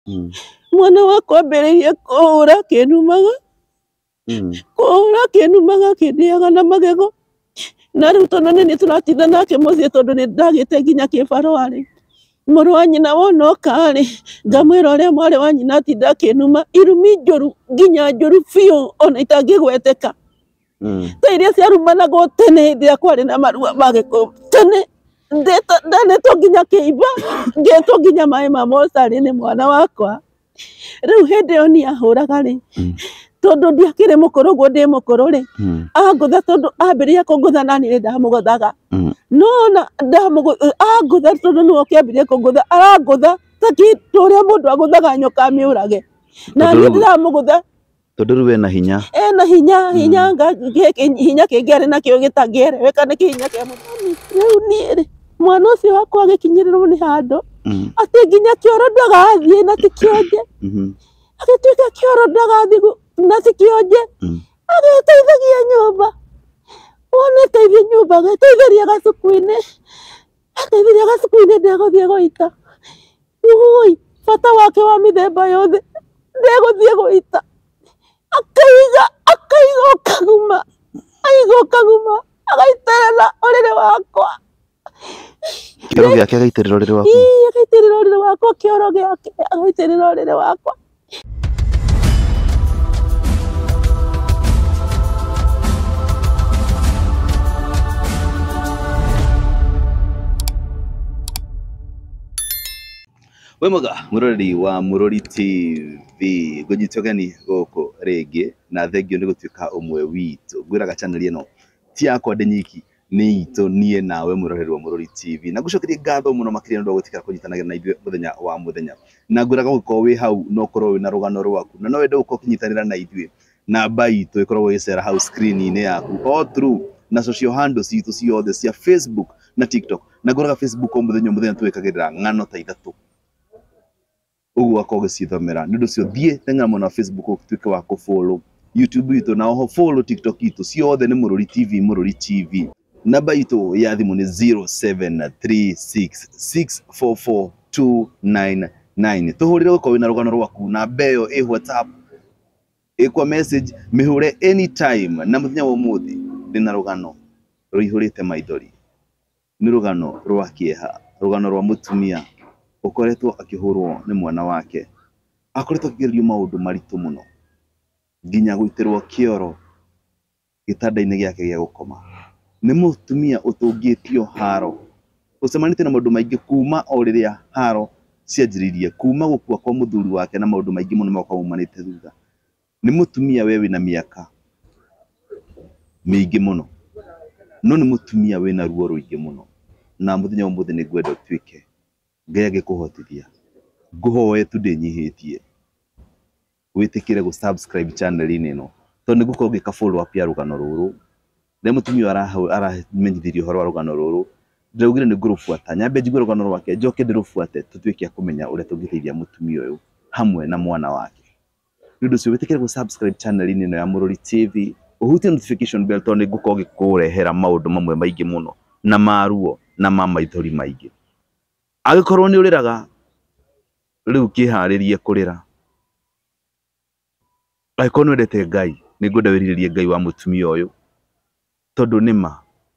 Mwana wakwa mbere kũhũra kĩnumaga. Kũhũra kĩnumaga kĩndĩaga na magego. Na rĩu tondũ nĩ tũratinda nake mũciĩ tondũ nĩ ndagĩte nginya kĩbarũa-rĩ. Mũrũ wa nyina wona oka-rĩ, ngamwĩra ũrĩa mwarĩ wa nyina atinda akĩnuma irumi njũru nginya njũru biũ ona itangĩgweteka. Ta iria ciarumanagwo tene hĩndĩ ĩrĩa kwarĩ na marua ma Gĩkũyũ. Tene ndanetwo nginya kĩimba, ngetwo nginya maĩ ma mocarĩ nĩ mwana wakwa. Rĩu hĩndĩ ĩyo niĩ ahũraga-rĩ, tondũ ndiakĩrĩ mũkũrũ ũguo ndĩ mũkũrũ-rĩ, angũtha tondũ ambĩrĩria kũngũtha naniĩ nĩ ndamũgũthaga. No ona angũtha tondũ nĩwe ũkĩambirie kũngũtha, arangũtha ta kĩndũ ũrĩa mũndũ agũthaga nyoka amĩũrage. Na niĩ ndĩramũgũtha. Tondũ rĩu ena hinya. Ena hinya, hinya kĩngĩ arĩ nakĩo gĩtangĩereweka nĩ kĩhinya kĩa mũthoni. Rĩu niĩ-rĩ, mwana ũcio wakwa agĩkinyĩrĩrwo nĩ handũ, atĩ nginya kĩoro ndagathiĩ na ti kĩonje. Agĩtuĩka kĩoro ndagathiĩ na ti kĩonje. Agĩteithagia nyũmba. Wona eteithia nyũmba agĩteithĩria gacuku-inĩ. Ateithĩria gacuku-inĩ ndegũthiĩ gũita. Ui, bata wake wa mĩthemba yothe ndegũthiĩ gũita. Akaiga ũkaguma. Aiga ũkaguma. Agaitĩrĩra ũrĩrĩ wakwa. Kĩoro gĩake agaitĩrĩra ũrĩrĩ waku? Ii, agaitĩrĩra ũrĩrĩ wakwa, kĩoro gĩake agaitĩrĩra ũrĩrĩ wakwa. We mwega mũroreri wa Mũrori TV, ngũnyitwo geni gũkũ rĩngĩ na thengio nĩ gũtuĩka ũmwe witũ. Ngwĩraga channel ĩno ti yakwa ndĩ nyiki, nĩ itũ niĩ nawe mũroreri wa Mũrori TV. Na ngũcokeria ngatho mũno makĩria nĩ ũndũ wa gũtikara kũnyitanagĩra na ithuĩ mũthenya wa mũthenya. Na ngwĩraga gũkorwo wĩ hau no ũkorwo wĩna rũgano rwaku na no wende gũkorwo ũkĩnyitanĩra na ithuĩ. Namba itũ ĩkoragwo ĩgĩcera hau screen-inĩ yaku all through na social handles itũ ciothe cia Facebook na TikTok. Na ngwĩraga Facebook o mũthenya twĩkagĩrĩra ng'ano ta ithatũ. Ugu wako gĩcithomera nĩ ũndũ ũcio thiĩ teng'era mwena wa Facebook ũtuĩke wa kũ-follow YouTube itũ na oho follow TikTok itũ ciothe nĩ Mũrori TV, Mũrori TV. Namba itũ ya thimũ nĩ 0736644299. Tũhũrĩre gũkorwo wĩna rũgano rwaku. Namba ĩyo ĩ WhatsApp, ĩkwa message, mĩhũre anytime. Na mũthenya wa ũmũthĩ ndĩna rũgano rũihũrĩte maithori. Nĩ rũgano rwa kĩeha, rũgano rwa mũtumia ũkoretwo akĩhũrwo nĩ mwana wake. Akoretwo akĩgererio maũndũ maritũ mũno nginya gũitĩrwo kĩoro gĩtanda-inĩ gĩake gĩa gũkoma. Nĩ mũtumia ũtũngĩtio haro, ũcemanĩtie na maũndũ maingĩ kuma o rĩrĩa haro cianjĩrĩirie, kuma gũkua kwa mũthuri wake na maũndũ maingĩ mũno makoragwo maumanĩte thutha. Nĩ mũtumia we wĩna mĩaka mĩingĩ mũno, no nĩ mũtumia wĩna ruo rũingĩ mũno. Na mũthenya wa ũmũthĩ nĩ ngwenda ũtuĩke Ngai agĩkũhotithia, ngũhoe tu ndĩnyihĩtie, wĩtĩkĩre gũ-subscribe channel-inĩ ĩno tondũ nĩ ngũkorwo ngĩka follow up ya rũgano rũrũ. Rĩrĩa mũtumia aramenyithirio ũhoro wa rũgano rũrũ, ndĩraugire nĩ ngũrũbuata, nyambe njigue rũgano rwake, njoke ndĩrũbuate tũtuĩke a kũmenya ũrĩa tũngĩteithia mũtumia ũyũ hamwe na mwana wake. Nĩ ũndũ ũcio wĩtĩkĩre gũ-subscribe channel-inĩ ĩno ya Mũrori TV, ũhutie notification bell tondũ nĩ ngũkorwo ngĩkũrehera maũndũ mamwe maingĩ mũno na maruo na maithori maingĩ. Agĩkorwo nĩ ũrĩraga rĩu kĩharĩrie kũrĩra. Agĩkorwo nĩ wendete Ngai, nĩ ngwenda wĩrirĩrie Ngai wa mũtumia ũyũ tondũ nĩma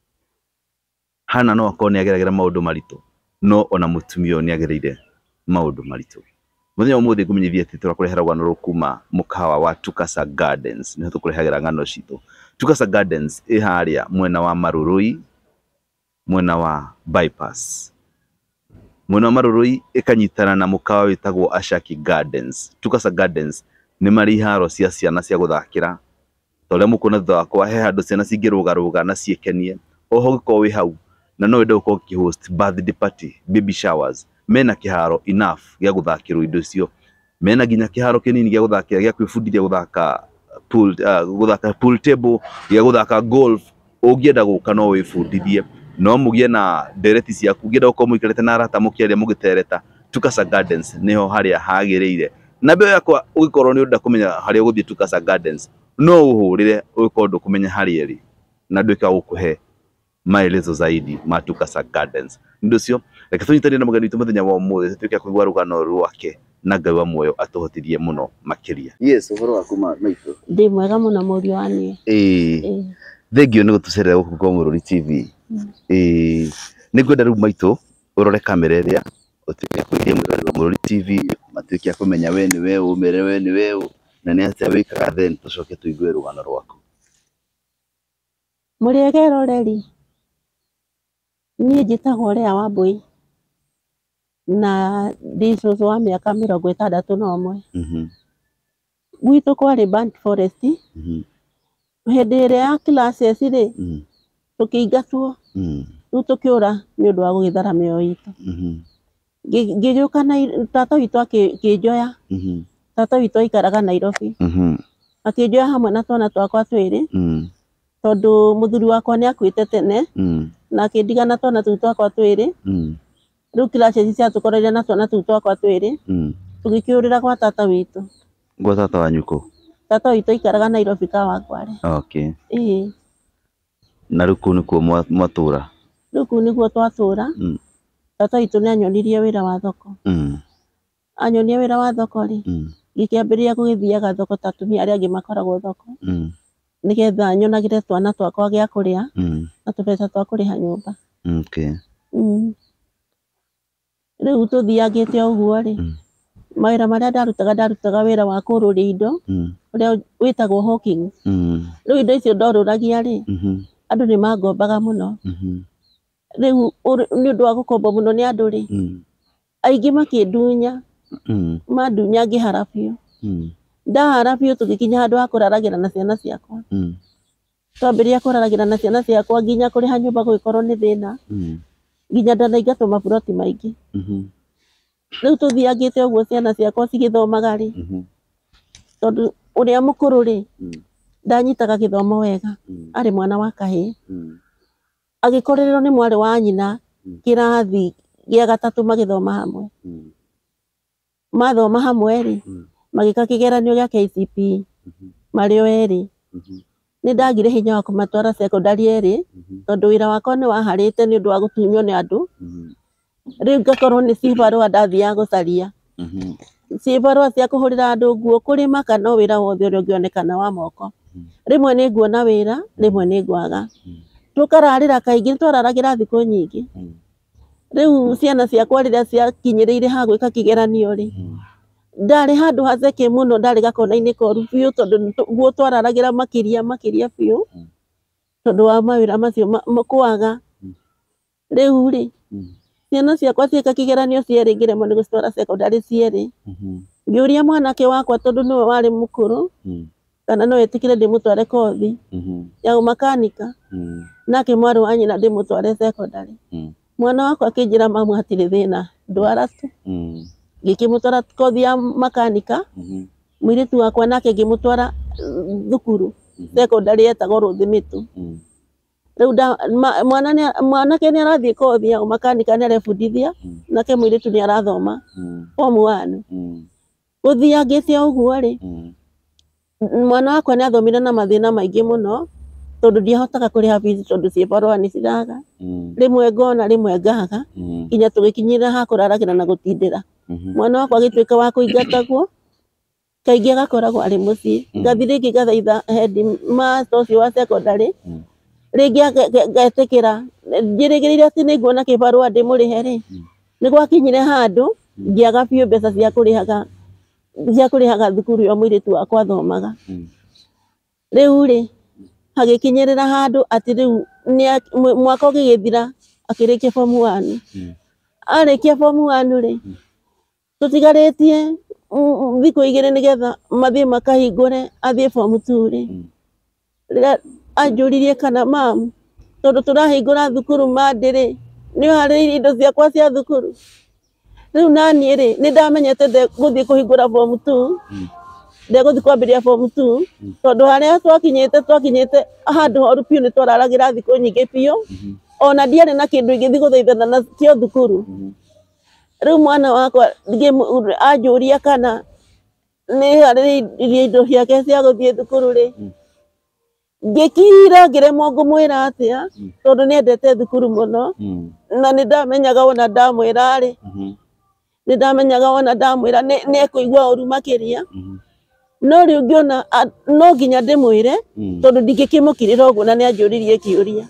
Hana no akorwo nĩ ageragĩra maũndũ maritũ, no ona mũtumia ũyũ nĩ agereire maũndũ maritũ. Mũthenya wa ũmũthĩ ngũmenyithia atĩ tũrakũrehera rũgano rũrũ kuma mũkawa wa Tukasa Gardens, nĩho tũkũrehagĩra ng'ano citũ. Tukasa Gardens ĩ harĩa mwena wa Marũrũi, mwena wa bypass. Mwena wa Marũrũi ĩkanyitana na mũkawa wĩtagwo Ashaki Gardens. Tukasa Gardens nĩ marĩ iharo cia ciana cia gũthakĩra. Ta ũrĩa mũkuona thutha wakwa he handũ ciana cingĩrũgarũga na ciĩkenie. Oho ũngĩkorwo wĩ hau na no wende gũkorwo ũkĩ-host birthday party, baby showers, mena kĩharo enough gĩa gũthakĩrwo indo icio. Mena nginya kĩharo kĩnini gĩa gũthakĩra gĩa kwĩbundithia gũthaka pool table, gĩa gũthaka golf. Ũngĩenda gũka no wĩbundithie. No mũgĩe na ndereti ciaku, ũngĩenda gũkorwo mũikarĩte na arata mũkĩaria mũgĩtereta, Tukasa Gardens nĩho harĩa hagĩrĩire. Na mbere yakwa ũgĩkorwo nĩ ũrenda kũmenya harĩa ũgũthiĩ Tukasa Gardens, no ũhũrĩre ũgĩkorwo ndũkũmenya harĩa ĩrĩ na nduĩke wa gũkũhe maelezo zaidi ma Tukasa Gardens. Ndio cio reke tunyitane na mugeni witu muthenya wa umuthi tuke kuigua rugano rwake na Ngai wa muoyo atuhotirie muno makiria. Yes, uhoro waku maitu? Ndi mwega muno murio wani. Thengio ni gutucerera guku kwa Mururi TV. Ningwenda riu maitu urore kamera iria utuike kuiria Mururi TV matuike kumenya we ni we umere we ni we na ni atia wikaga then tucoke tuigue rugano rwaku. Muriegero reri nie njitagwo Lea Wambui na ndi cucu wa miaka 61. Gwitu kwari Burnt Forest. Hindi iria ya classes ri tukiingatwo riu tukiura ni undu wa gugithara mioyo itu. Ngigiuka na tata witu akinjoya. Tata witu aikaraga Nairobi. Akinjoya hamwe na twana twakwa twiri tondu muthuri wakwa ni akuite tene na akindigana twana tuu twakwa twiri. Riu classes ciatukoreire na twana tuu twakwa twiri tugikiurira gwa tata witu. Gwa tata wanyuko? Tata witu aikaraga Nairobi Kawangware. Okay. Na riu kuu nikuo mwatura? Riu kuu nikuo twatura. Tata witu ni anyonirie wira wa thoko. Anyonia wira wa thoko ri ngikiambiriria gugithiaga thoko ta atumia aria angi makoragwo thoko nigetha nyonagire twana twakwa gia kuria na tubeca twa kuriha nyumba. Okay. Riu tuthiangite uguo ri mawira maria ndarutaga wira wa kururia indo uria witagwo hawking. Riu indo icio ndoruragia ri andu ni mangombaga muno. Riu ni undu wa gukombo muno ni andu ri aingi makindunya mandunya ngihara biu. Ndahara biu tugikinya handu ha kuraragira na ciana ciakwa. Twambiria kuraragira na ciana ciakwa nginya kuriha nyumba gugikorwo ni thina nginya ndanaingatwo maburoti maingi. Riu tuthiangite uguo ciana ciakwa cigithomaga ri tondu uria mukuru ri ndanyitaga githomo wega ari mwana wa kahii agikorerwo ni mwari wa nyina kirathi gia gatatu magithoma hamwe. Mathoma hamwe ri magika kigeranio gia KCPE mari o eri. Ni ndagire hinya wa kumatwara secondary eri tondu wira wakwa ni waharite ni undu wa gutunywo ni andu. Riu ngakorwo ni cibarua ndathiaga gucaria cibarua cia kuhurira andu nguo kurima kana wira wothe uria ungionekana wa moko. Rimwe ni nguona wira rimwe ni ngwaga. Tukararira kaingi twararagira thiku nyingi. Riu ciana ciakwa riria ciakinyiriire ha gwika kigeranio ri ndari handu haceke muno ndari gakona-ini koru biu tondu guo twararagira makiria biu tondu wa mawira macio kwaga. Riu ri ciana ciakwa cieka kigeranio cieri ngiremwo ni gucitwara secondary cieri. Ngiuria mwanake wakwa tondu niwe wari mukuru kana no etikire ndimutware kothi ya umakanika nake mwari wa nyina ndimutware secondary. Mwana wakwa akinjira mamu hatiri thina ndwara tu. Ngikimutwara kothi ya makanika mwiritu wakwa nake ngimutwara thukuru secondary etagwo Ruthimitu. Riu mwanake ni arathie kothi ya makanika ni arebundithia nake mwiritu ni arathoma form 1. Guthiangite uguo ri mwana wakwa ni athomire na mathina maingi muno tondu ndiahotaga kuriha fees tondu cibarua ni ciraga. Rimwe ngona rimwe ngaga nginya tugikinyira ha kuraragira na gutindira. Mwana wakwa agituika wa kuingatagwo kaingi agakoragwo ari mucii. Ngathi ringi ngathaitha headmaster ucio wa secondary ringi ngetikira njirigirire ati ni nguona kibarua ndimurihe ri ni gwakinyire handu ngiaga biu mbeca cia kurihaga thukuru yo mwiritu wakwa thomaga. Riu ri hagikinyirira handu ati riu mwaka ugigithira akirikia form 1. Arikia form 1 ri tutigaritie thiku igiri nigetha mathie makahingure athie form 2 ri rira anjuririe kana mam tondu turahingura thukuru mandi ri ni haririirie indo ciakwa cia thukuru. Riu nani ri ni ndamenyete guthie kuhingura form 2 ndeguthie kwambiria form 2 tondu haria twakinyite handu horu piu ni twararagira thiku nyingi piu ona ndiari na kindu ingithie guthaithana na cio thukuru. Riu mwana wakwa anjuria kana ni haririirie indo ciake cia guthie thukuru ri ngikira ngiremwo ngumwira atia tondu niendete thukuru muno na nindamenyaga wona ndamwira ri nindamenyaga wona ndamwira ni ekuigua uru makiria no riu ngiona no nginya ndimwire tondu ndingikimukirira uguo na nianjuririe kiuria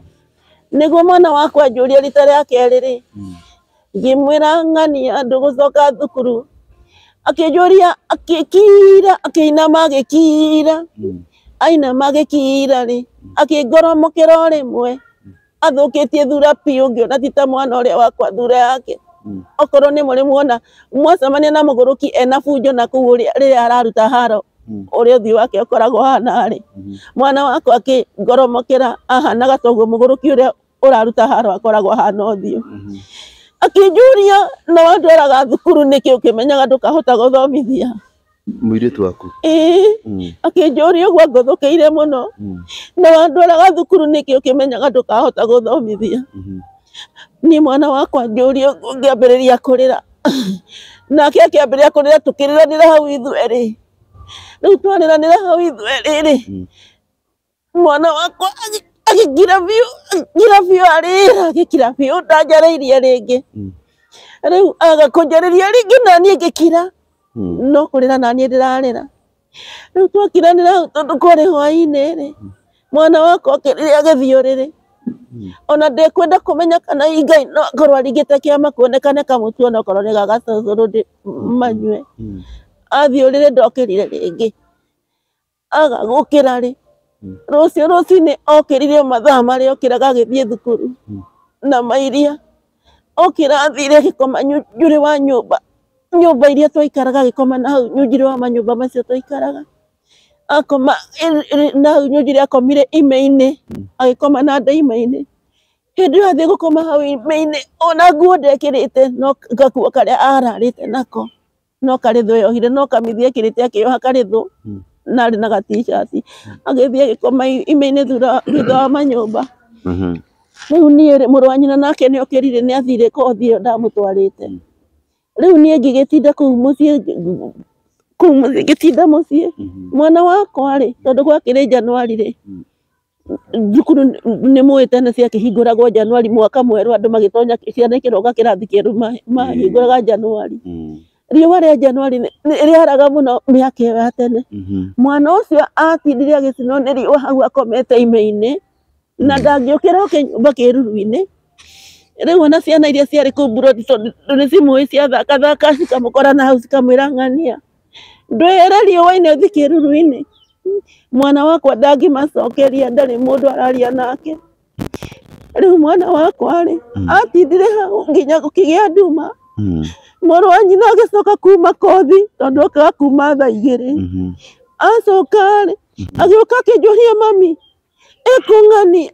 niguo mwana wakwa anjuria rita ria keri ri ngimwira ng'ania ndugucoka thukuru akinjuria akikira akinama agikira ainama agikira ri akingoromokera o rimwe athukitie thura piu ngiona ti ta mwana uria wakwa thura yake okorwo ni muri muona mwacemania na muguruki ena bunjo na kuu riria araruta haro uria uthio wake ukoragwo hana ri mwana wakwa akingoromokera ahanaga toguo muguruki uria uraruta haro akoragwo hana uthio akinjuria no andwaraga thukuru niki ukimenyaga ndukahota guthomithia muiritu waku akinjuria uguo nguthukiire muno no andwaraga thukuru niki ukimenyaga ndukahota guthomithia ni mwana wakwa njuria ngiambiriria kurira nake akiambiriria kurira tukiriranira hau ithweri riu twariranira hau ithweri mwana wakwa agigira biu arira agikira biu ndanjareirie ringi riu agakunjariria ringi nani ngikira no kurira nani ndirarira riu twakiranira hau tondu kwari hwaini ri mwana wakwa akiriria agithiuriri ona ndekwenda kumenya kana Ngai no akorwo aringite kiama kuonekane kamutu ona akorwo ni gagacucuru ndi manyue athiurire ndokirire ringi agagukira ri ruciini okirire mathaa maria okiraga agithie thukuru na mairia okira athire agikoma njuri wa nyumba iria twaikaraga agikoma na hau njuri wa manyumba macio twaikaraga akoma na njuri akomire ime-ini agikoma na nda ime-ini hindi io athie gukoma hau ime-ini ona nguo ndekirite no gakuo karia ararite nako no karithu yohire no kamithi ekirite akioha karithu na ari na gatishati agithie agikoma ime-ini thutha wa manyumba riu nie muru wa nyina nake ni okirire ni athire kothi iyo ndamutwarite riu nie ngigitinda kuu mucii ngitinda mucii mwana wakwa ri tondu gwakire Januari ri thukuru ni muite na ciakihinguragwo Januari mwaka mweru andu magitonya ciana ikiroga kirathi kieru mahinguraga Januari riua ria Januari riaraga muno miaka iyo ya tene mwana ucio atindire agicino ni riua hau akomete ime-ini na ndangiukira kinyumba kiruru-ini riu ona ciana iria ciari kuu burodi tondu ni cimui ciathakathaka cikamukora na hau cikamwira ng'ania ndwire riua-ini uthi kiruru-ini mwana wakwa ndangimacokeria ndari mundu araria nake riu mwana wakwa ri atindire hau nginya gukigia nduma muru wa nyina agicoka kuma kothi tondu okaga kuma thaa 2 acoka ri agioka akinjuria mami ekung'ania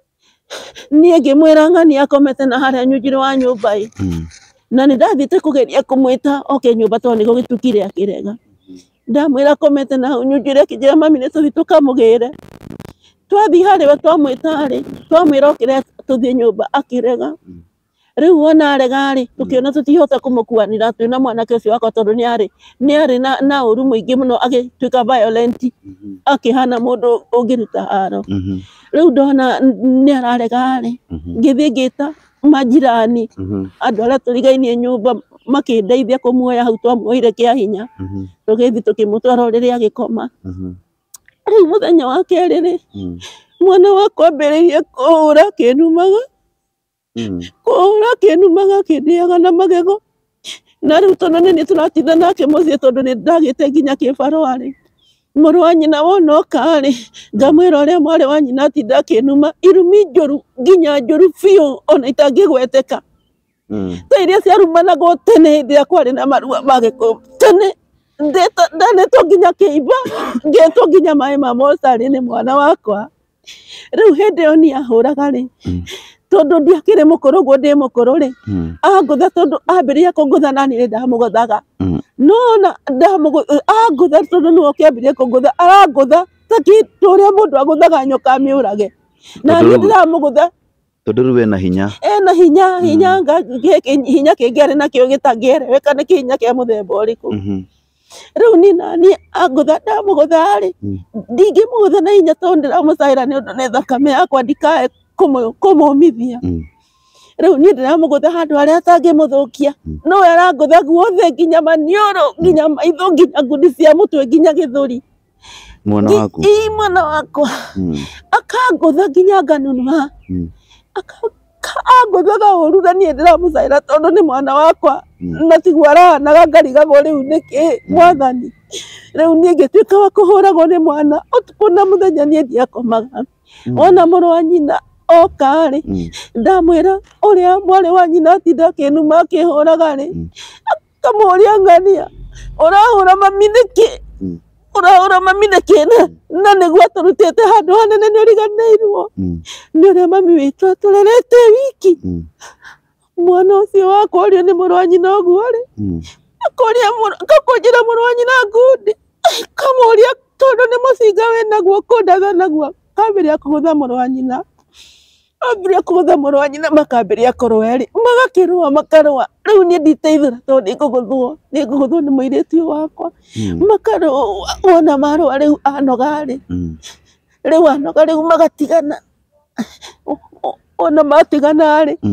nie ngimwira ng'ania akomete na haria njuri wa nyumba na ni ndathite kugeria kumwita oke nyumba tondu ni gugitukire akirega ndamwira akomete na hau njuri akinjira mami ni tuthi tukamugire twathi hariwe twamwita ri twamwira okire tuthie nyumba akirega riu wona arega ri tukiona tutihota kumukuanira twina mwanake ucio wakwa tondu ni ari na uru muingi muno agituika violent akihana mundu ungiruta haro riu ndona ni ararega ri ngithie ngita majirani andu aria turigainie nyumba makindeithia kumuoya hau twamuoire kia hinya tugithi tukimutwara riria agikoma riu muthenya wa keri ri mwana wakwa ambiririe kuura kinumaga kuura kinumaga kindiaga na magego na riu tondu ni turatinda nake mucii tondu ni ndagite nginya kibarua ri muru wa nyina wona oka ri ngamwira uria mwari wa nyina atinda akinuma irumi njuru nginya njuru biu ona itangigweteka ta iria ciarumanagwo tene hindi iria kwari na marua magiko tene ndanetwo nginya kiimba ngetwo nginya mai ma mocarĩ ni mwana wakwa riu hindi iyo ni ahuraga ri tondu ndiakire mukuru guo ndi mukuru ri angutha tondu ambiriria kungutha nani ni ndamuguthaga nona angutha tondu ni okiambirie kungutha arangutha takitu uria mundu aguthaga nyoka miurage na ni ndiramugutha tondu riu ena hinya hinya kingi ari nakio gitangiereweka ni kinya kia muthemba uriku Riu ni nani agutha ndamugutha ri ndingimugutha na inya tondu ndiramucaira ni undu ni thakame yakwa ndikae kumumithia. Riu ni ndiramugutha handu haria atangimuthukia no we arangutha guothe nginya maniuru nginya maitho nginya ngundi cia mutwe nginya githuri. Mwana waku mwana wakwa akangutha nginya nganunua akangutha uru na ni ndiramucaira tondu ni mwana wakwa na tigwo arahanaga ngarigagwo riu niki mwathani. Riu ni ngituika wa kuhuragwo ni mwana utuku na muthenya ni ndiakomaga ona muru wa nyina oka ri ndamwira uria mwari wa nyina atinda akinuma akihuraga ri akamuria ngania urahura mami niki urahura mami niki na niguo aturutite handu hanene ni uriganiirwo ni uria mami witu aturerete wiki. Mwana ucio wakwa uria ni muru wa nyina uguo ri akakunjira muru wa nyina ngundi kamuria tondu ni mucinga winaguo kundatha naguo kambiria kugutha muru wa nyina ambiria kugutha muru wa nyina makambiria kurwa eri magakirwa makarwa. Riu ni nditeithira tondu ninguguthwo ni muiritu wakwa makarwa ona marwa riu anoga ri riu anoga riu magatigana ona matigana ri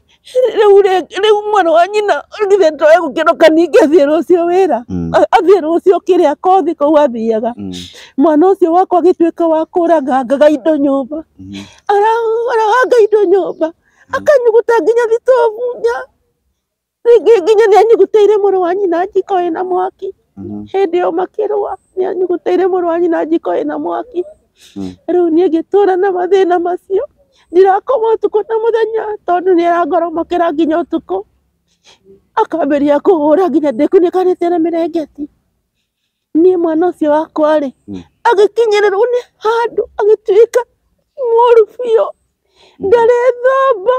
riu mwana wa nyina ngithe ndoe gukiroka ningi athie rucio wira athie rucio kiria kothi kou athiaga. Mwana ucio wakwa agituika wa kurangangaga indo nyumba arahanga indo nyumba akanyuguta nginya thitovunya ringi nginya ni anyugutire muru wa nyina njiko ina mwaki hindi o makirwa ni anyugutire muru wa nyina njiko ina mwaki. Riu ni ngitura na mathina macio ndirakoma utuku na muthenya tondu ni arangoromokera nginya utuku akambiria kuhura nginya ndikunikanite na mirengeti. Ni mwana ucio wakwa ri agikinyirirwo ni handu agituika moru biu ndarethamba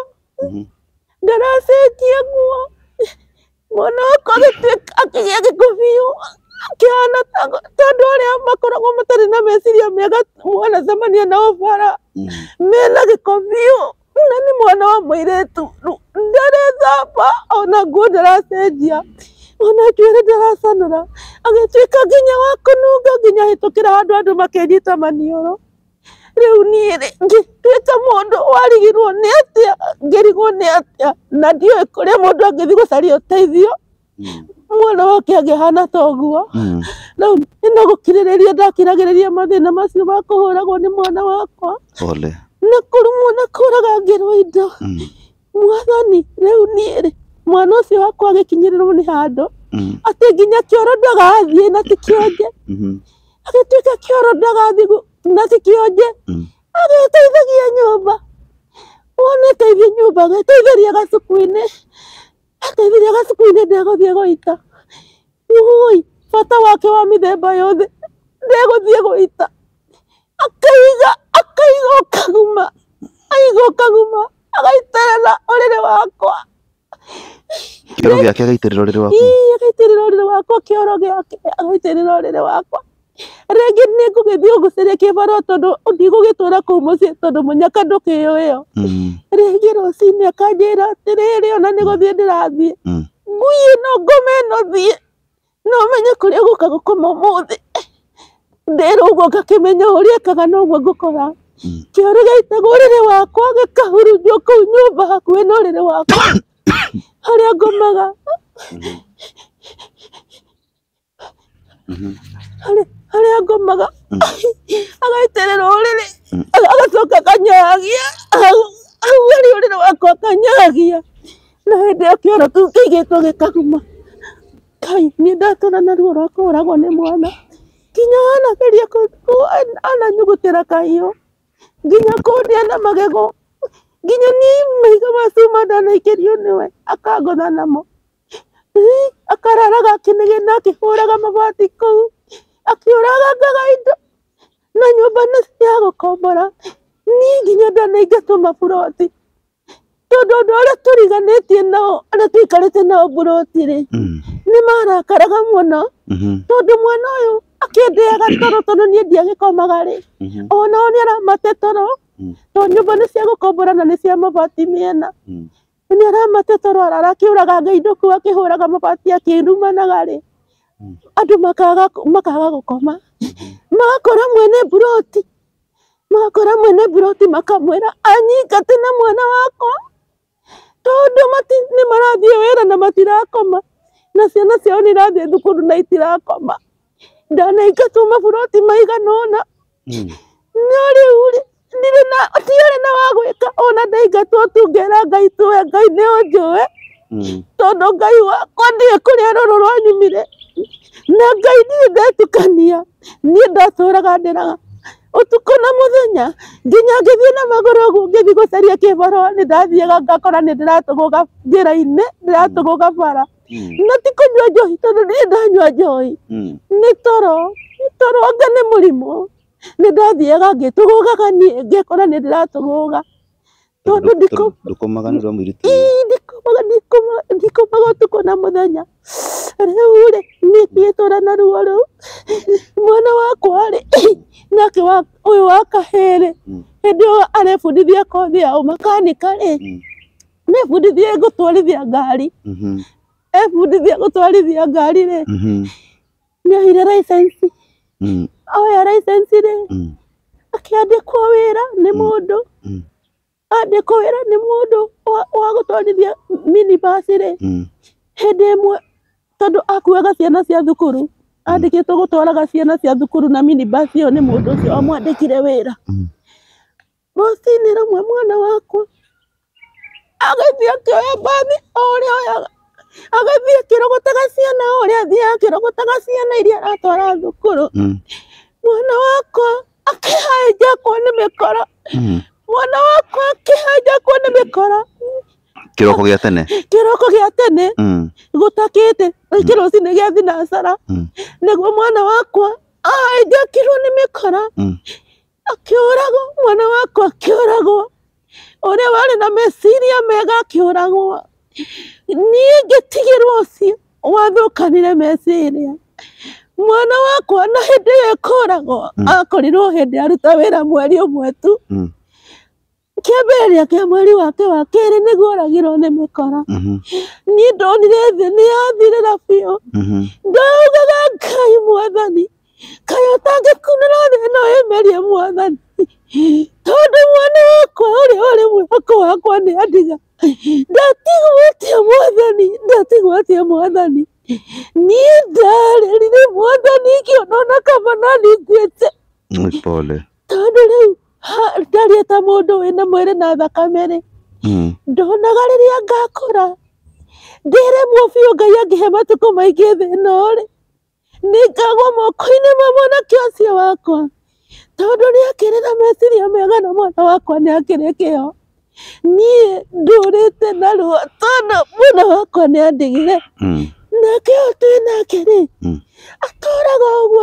ndaracenjia nguo mwana wakwa agituika akigia giko biu akiana tondu aria makoragwo matari na meciria mega mwanacemania nao bara mena giko biu na ni mwana wa muiritu ndarethamba ona nguo ndaracenjia ona njuire ndaracanura agituika nginya wa kununga nginya hitukira handu andu makenyita manioro. Riu ni ngituika mundu warigirwo ni atia ngirigwo ni atia na ndioi kuria mundu angithi gucaria uteithio mwana wake agihana toguo. Riu ino gukiririria ndakiragiriria mathina macio ma kuhuragwo ni mwana wakwa na kurumwo na kuraga ngirwo indo mwathani. Riu ni mwana ucio wakwa agikinyirirwo ni handu ati nginya kioro ndagathie na tikionje agituika kioro ndagathie na tikionje agiteithagia nyumba wona teithia nyumba agiteithagia gacuku-ini ateithagia gacuku-ini ndeguthie guita ui bata wake wa mithemba yothe ndeguthie guita akaiga ukaguma aiga ukaguma agaiterera uriri wakwa kioro giake agaitirira uriri wakwa agaitirira uriri wakwa kioro giake agaitirira uriri wakwa. Ringi ni ngugithie gucaria kibaro tondu ndigugitura kuu mucii tondu munyaka ndukiuio. Ringi rucini akanjira atiriri ona ni guthie ndirathie ngui no ngume no thie no menye kuria guka gukoma umuthi ndiruguo ngakimenya uria ekaga noguo ngukora. Kioro giaitagwo uriri wakwa gikahurunjwo kuu nyumba hakuhi na uriri wakwa haria ngomaga haria ngomaga agaitirira uriri agacoka akanyagia au ari uriri wakwa akanyagia na hindi io kioro kiu kiigitwo gikaguma. Kai ni ndatura na ruo rwa kuragwo ni mwana nginya anageria ananyugutira kahiu nginya kundia na magego nginya ni maiga macuma ndanaikirio niwe akangotha namo akararaga akinegena akihuraga mabati kuu akiuragangaga indo na nyumba ni cia gukombora ni nginya ndanaingatwo maburoti tondu andu aria turiganitie nao aria tuikarite nao buroti ri ni marakaraga muno tondu mwana uyu akiendeaga toro tondu nie ndiagikomaga ri onao ni aramate toro tondu nyumba ni cia gukombora na ni cia mabati miena ni aramate toro arara akiuraganga indo kuu akihuraga mabati akirumanaga ri Andu makaga gukoma magakora mwene buroti makamwira anyingate na mwana wakwa tondu ni marathie wira na matirakoma na ciana ciao ni rathie thukuru na itirakoma ndanaingatwo maburoti maiganona no riu tiari na wa gwika ona ndaingatwo tungera Ngai tuwe Ngai ni unjue tondu Ngai wakwa ndie kuria ruru rwanyumire na Ngai ni ndetukania ni ndaturaga ndiraga utuko na muthenya nginya ngithie na maguru ngithi gucaria kibaro ni ndathiaga ngakora ni ndiratuguga njira-ini ndiratuguga bara na ti kunyua njohi tondu ni ndanyua njohi ni toro anga ni murimu ni ndathiaga ngitugugaga nie ngikora ni ndiratuguga tondu ndukomaga ni rwamwiritu ndikomaga utuko na muthenya riu ri ni ngietura na ruo riu mwana wakwa ri nake uyu wa kahiri hindi iyo arebundithia kothi ya umakanika ri nebundithie gutwarithia ngari ebundithia gutwarithia ngari ri nioire license oya license ri akiandikwo wira ni mundu andikwo wira ni mundu wa gutwarithia minibus ri hindi imwe tondu akuaga ciana cia thukuru andikitwo gutwaraga ciana cia thukuru na minibus iyo ni mundu ucio amwandikire wira rucini rumwe mwana wakwa agithie akioya mbathi uria oyaga agathie akirogotaga ciana uria athiaga akirogotaga ciana iria aratwara thukuru mwana wakwa akihanjakwo ni mikora mwana wakwa akihanjakwo ni mikora kiroko gia tene gutakite kirucini gia thinacara niguo mwana wakwa ahanjakirwo ni mikora akiuragwo mwana wakwa akiuragwo uria wari na meciria mega akiuragwo nie ngitigirwo ucio wathukanire meciria mwana wakwa na hindi iyo ikuragwo akorirwo hindi aruta wira mweri umwe tu kiambiriria kia mweri wake wa keri niguo oragirwo ni mikora nie ndonire thi ni yathirira biu ndaugaga Ngai mwathani Kai utangikunira thi ino imerie mwathani tondu mwana wakwa uria uri mwihoko wakwa ni andiga ndatigwatia mwathani nie ndarerire mwathani ngionona kama nani nguite pole tondu riu ndaria ta mundu wina mwiri na thakame ri ndonaga riria ngakura ndiremwo biu Ngai angihe matuko maingi thi ino ri ningagwa moko-ini ma mwanake ucio wakwa tondu niakirira meciria mega na mwana wakwa niakire kio nie ndurite na ruo tondu mwana wakwa niandigire nake twinake ri aturaga uguo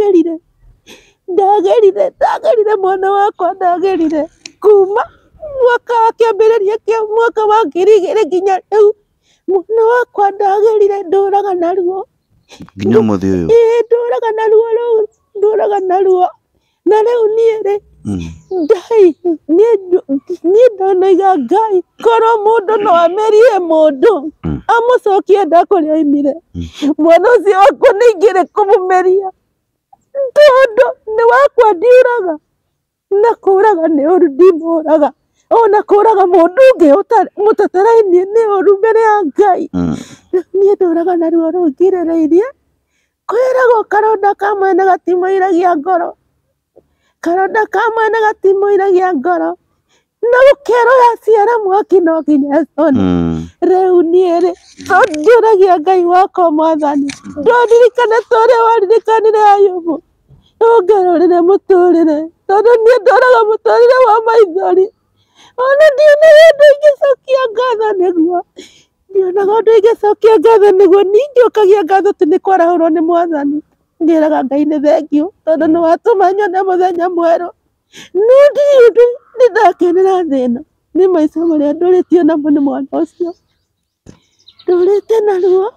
ndagerire mwana wakwa ndagerire kuma mwaka wa kiambiriria kia mwaka wa 2000 nginya riu mwana wakwa ndagerire nduraga na ruo nginya muthi uyu nduraga na ruo na riu nie ri Ngai nie ndonaga Ngai korwo mundu no amerie mundu amucokie nda kuria aimire mwana ucio wakwa ningire kumumeria tondu ni wakwa ndiuraga na kuraga ni uru ndimuraga ona kuraga mundu ungi mutatarainie ni uru mbere ya Ngai nie nduraga na ruo rungirireirie kwiragwo karonda ka mwene gatimoiragia ngoro karonda ka mwene gatimoiragia ngoro na gukero yaciara mwaki no nginya cone riu nie ri nduragia Ngai wakwa mwathani ndirikane turia waririkanire Ayubu ungarurire muturire tondu nie nduraga muturire wa maithori ona ndionaga undu ingicokia ngatho niguo ndionaga undu ingicokia ngatho niguo ningiokagia ngatho tu ni kwarahurwo ni mwathani ngiraga Ngai ni thengiu tondu ni watuma nyone muthenya mweru no ndiri undu nindakenera thi ino ni maica maria nduritio namo ni mwana ucio ndurite na ruo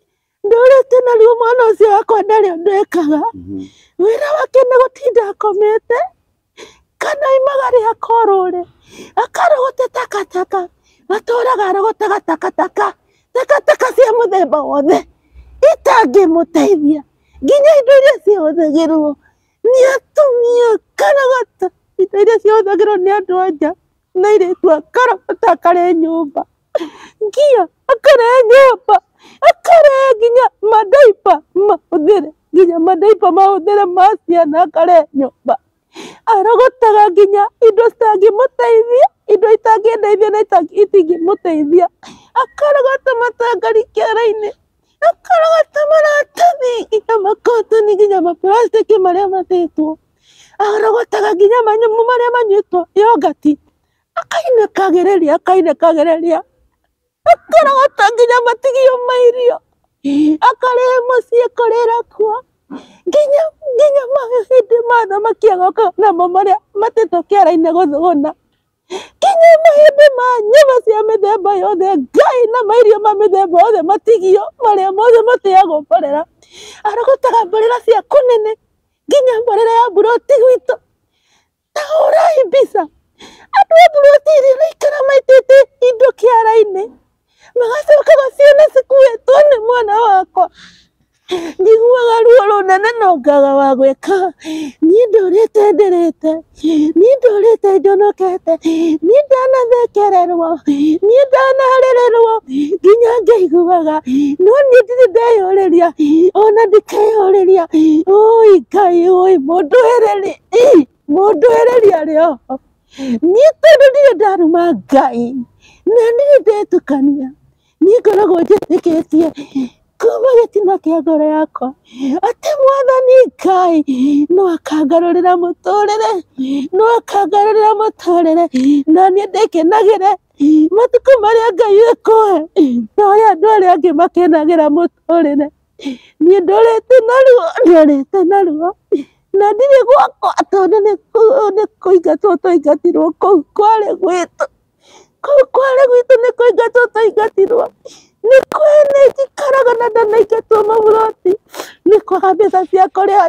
mwana ucio wakwa ndari undu ekaga wira wake ni gutinda akomete kana imagari akorore akarogote takataka aturaga arogotaga takataka cia muthemba wothe itangĩmũteithia nginya indo iria cihũthagĩrwo nĩ atumia karagata, indo iria cihũthagĩrwo nĩ andũ anja na airĩtu akarogota akarĩa nyũmba, ngia akarĩa nyũmba, akarĩa nginya madaipa mahũthĩre, nginya madaipa mahũthĩre ma ciana akarĩa nyũmba, arogotaga nginya indo citangĩmũteithia, indo itangĩndeithia na itingĩmũteithia, akarogota matangari kĩara-inĩ, akarogota maratathi nginya makotoni nginya maplastiki marĩa matĩtwo, arogotaga nginya manyamũ marĩa manyuĩtwo yogati, akainĩkagĩrĩria akarogota nginya matigio ma irio, akarehe mũciĩ kũrĩra kuo, nginya mahĩndĩ ma thamaki agoka namo marĩa matĩtwo kĩara-inĩ gũthũgũna, nginya mahĩndĩ ma nyama cia mĩthemba yothe Ngai na mairio ma mĩthemba yothe matigio marĩa mothe matĩagwo mborera, arogotaga mborera cia kũnene nginya mborera ya mburoti gwitũ, taũrai mbica andũ a mburoti iria maikara maitĩte indo kĩara-inĩ, magacoka ciana cikuĩtwo nĩ mwana wakwa, njiguaga ruo rũnene nongaga wa gwĩka, niĩ ndũrĩte njonokete, niĩ ndanathekererwo, niĩ ndanarererwo, nginya ngaiguaga, no niĩ ndirĩ ndeyũrĩria, ona ndikeyũrĩria, oi Ngai oi mũndũ ereri arĩ oho, niĩ tondũ ndirĩ ndaruma Ngai na ndirĩ ndetukania, niĩ ngoragwo njĩtĩkĩtie kuma gĩtina kĩa ngoro yakwa atĩ Mwathani Ngai no akangarũrĩra mũtũrĩre, na niĩ ndĩkenagĩre matukũ marĩa Ngai ekũhe na ũrĩa andũ arĩa angĩ makenagĩra mũtũrĩre, niĩ ndũrĩte na ruo na ndirĩ gwakwa tondũ nĩ kũingatwo twaingatirwo kũu kwarĩ gwitũ nĩ kũingatwo twaingatirwo, nĩ kwene njikaraga na ndanaingatwo maburoti, nĩ kwaga mbeca cia kũrĩha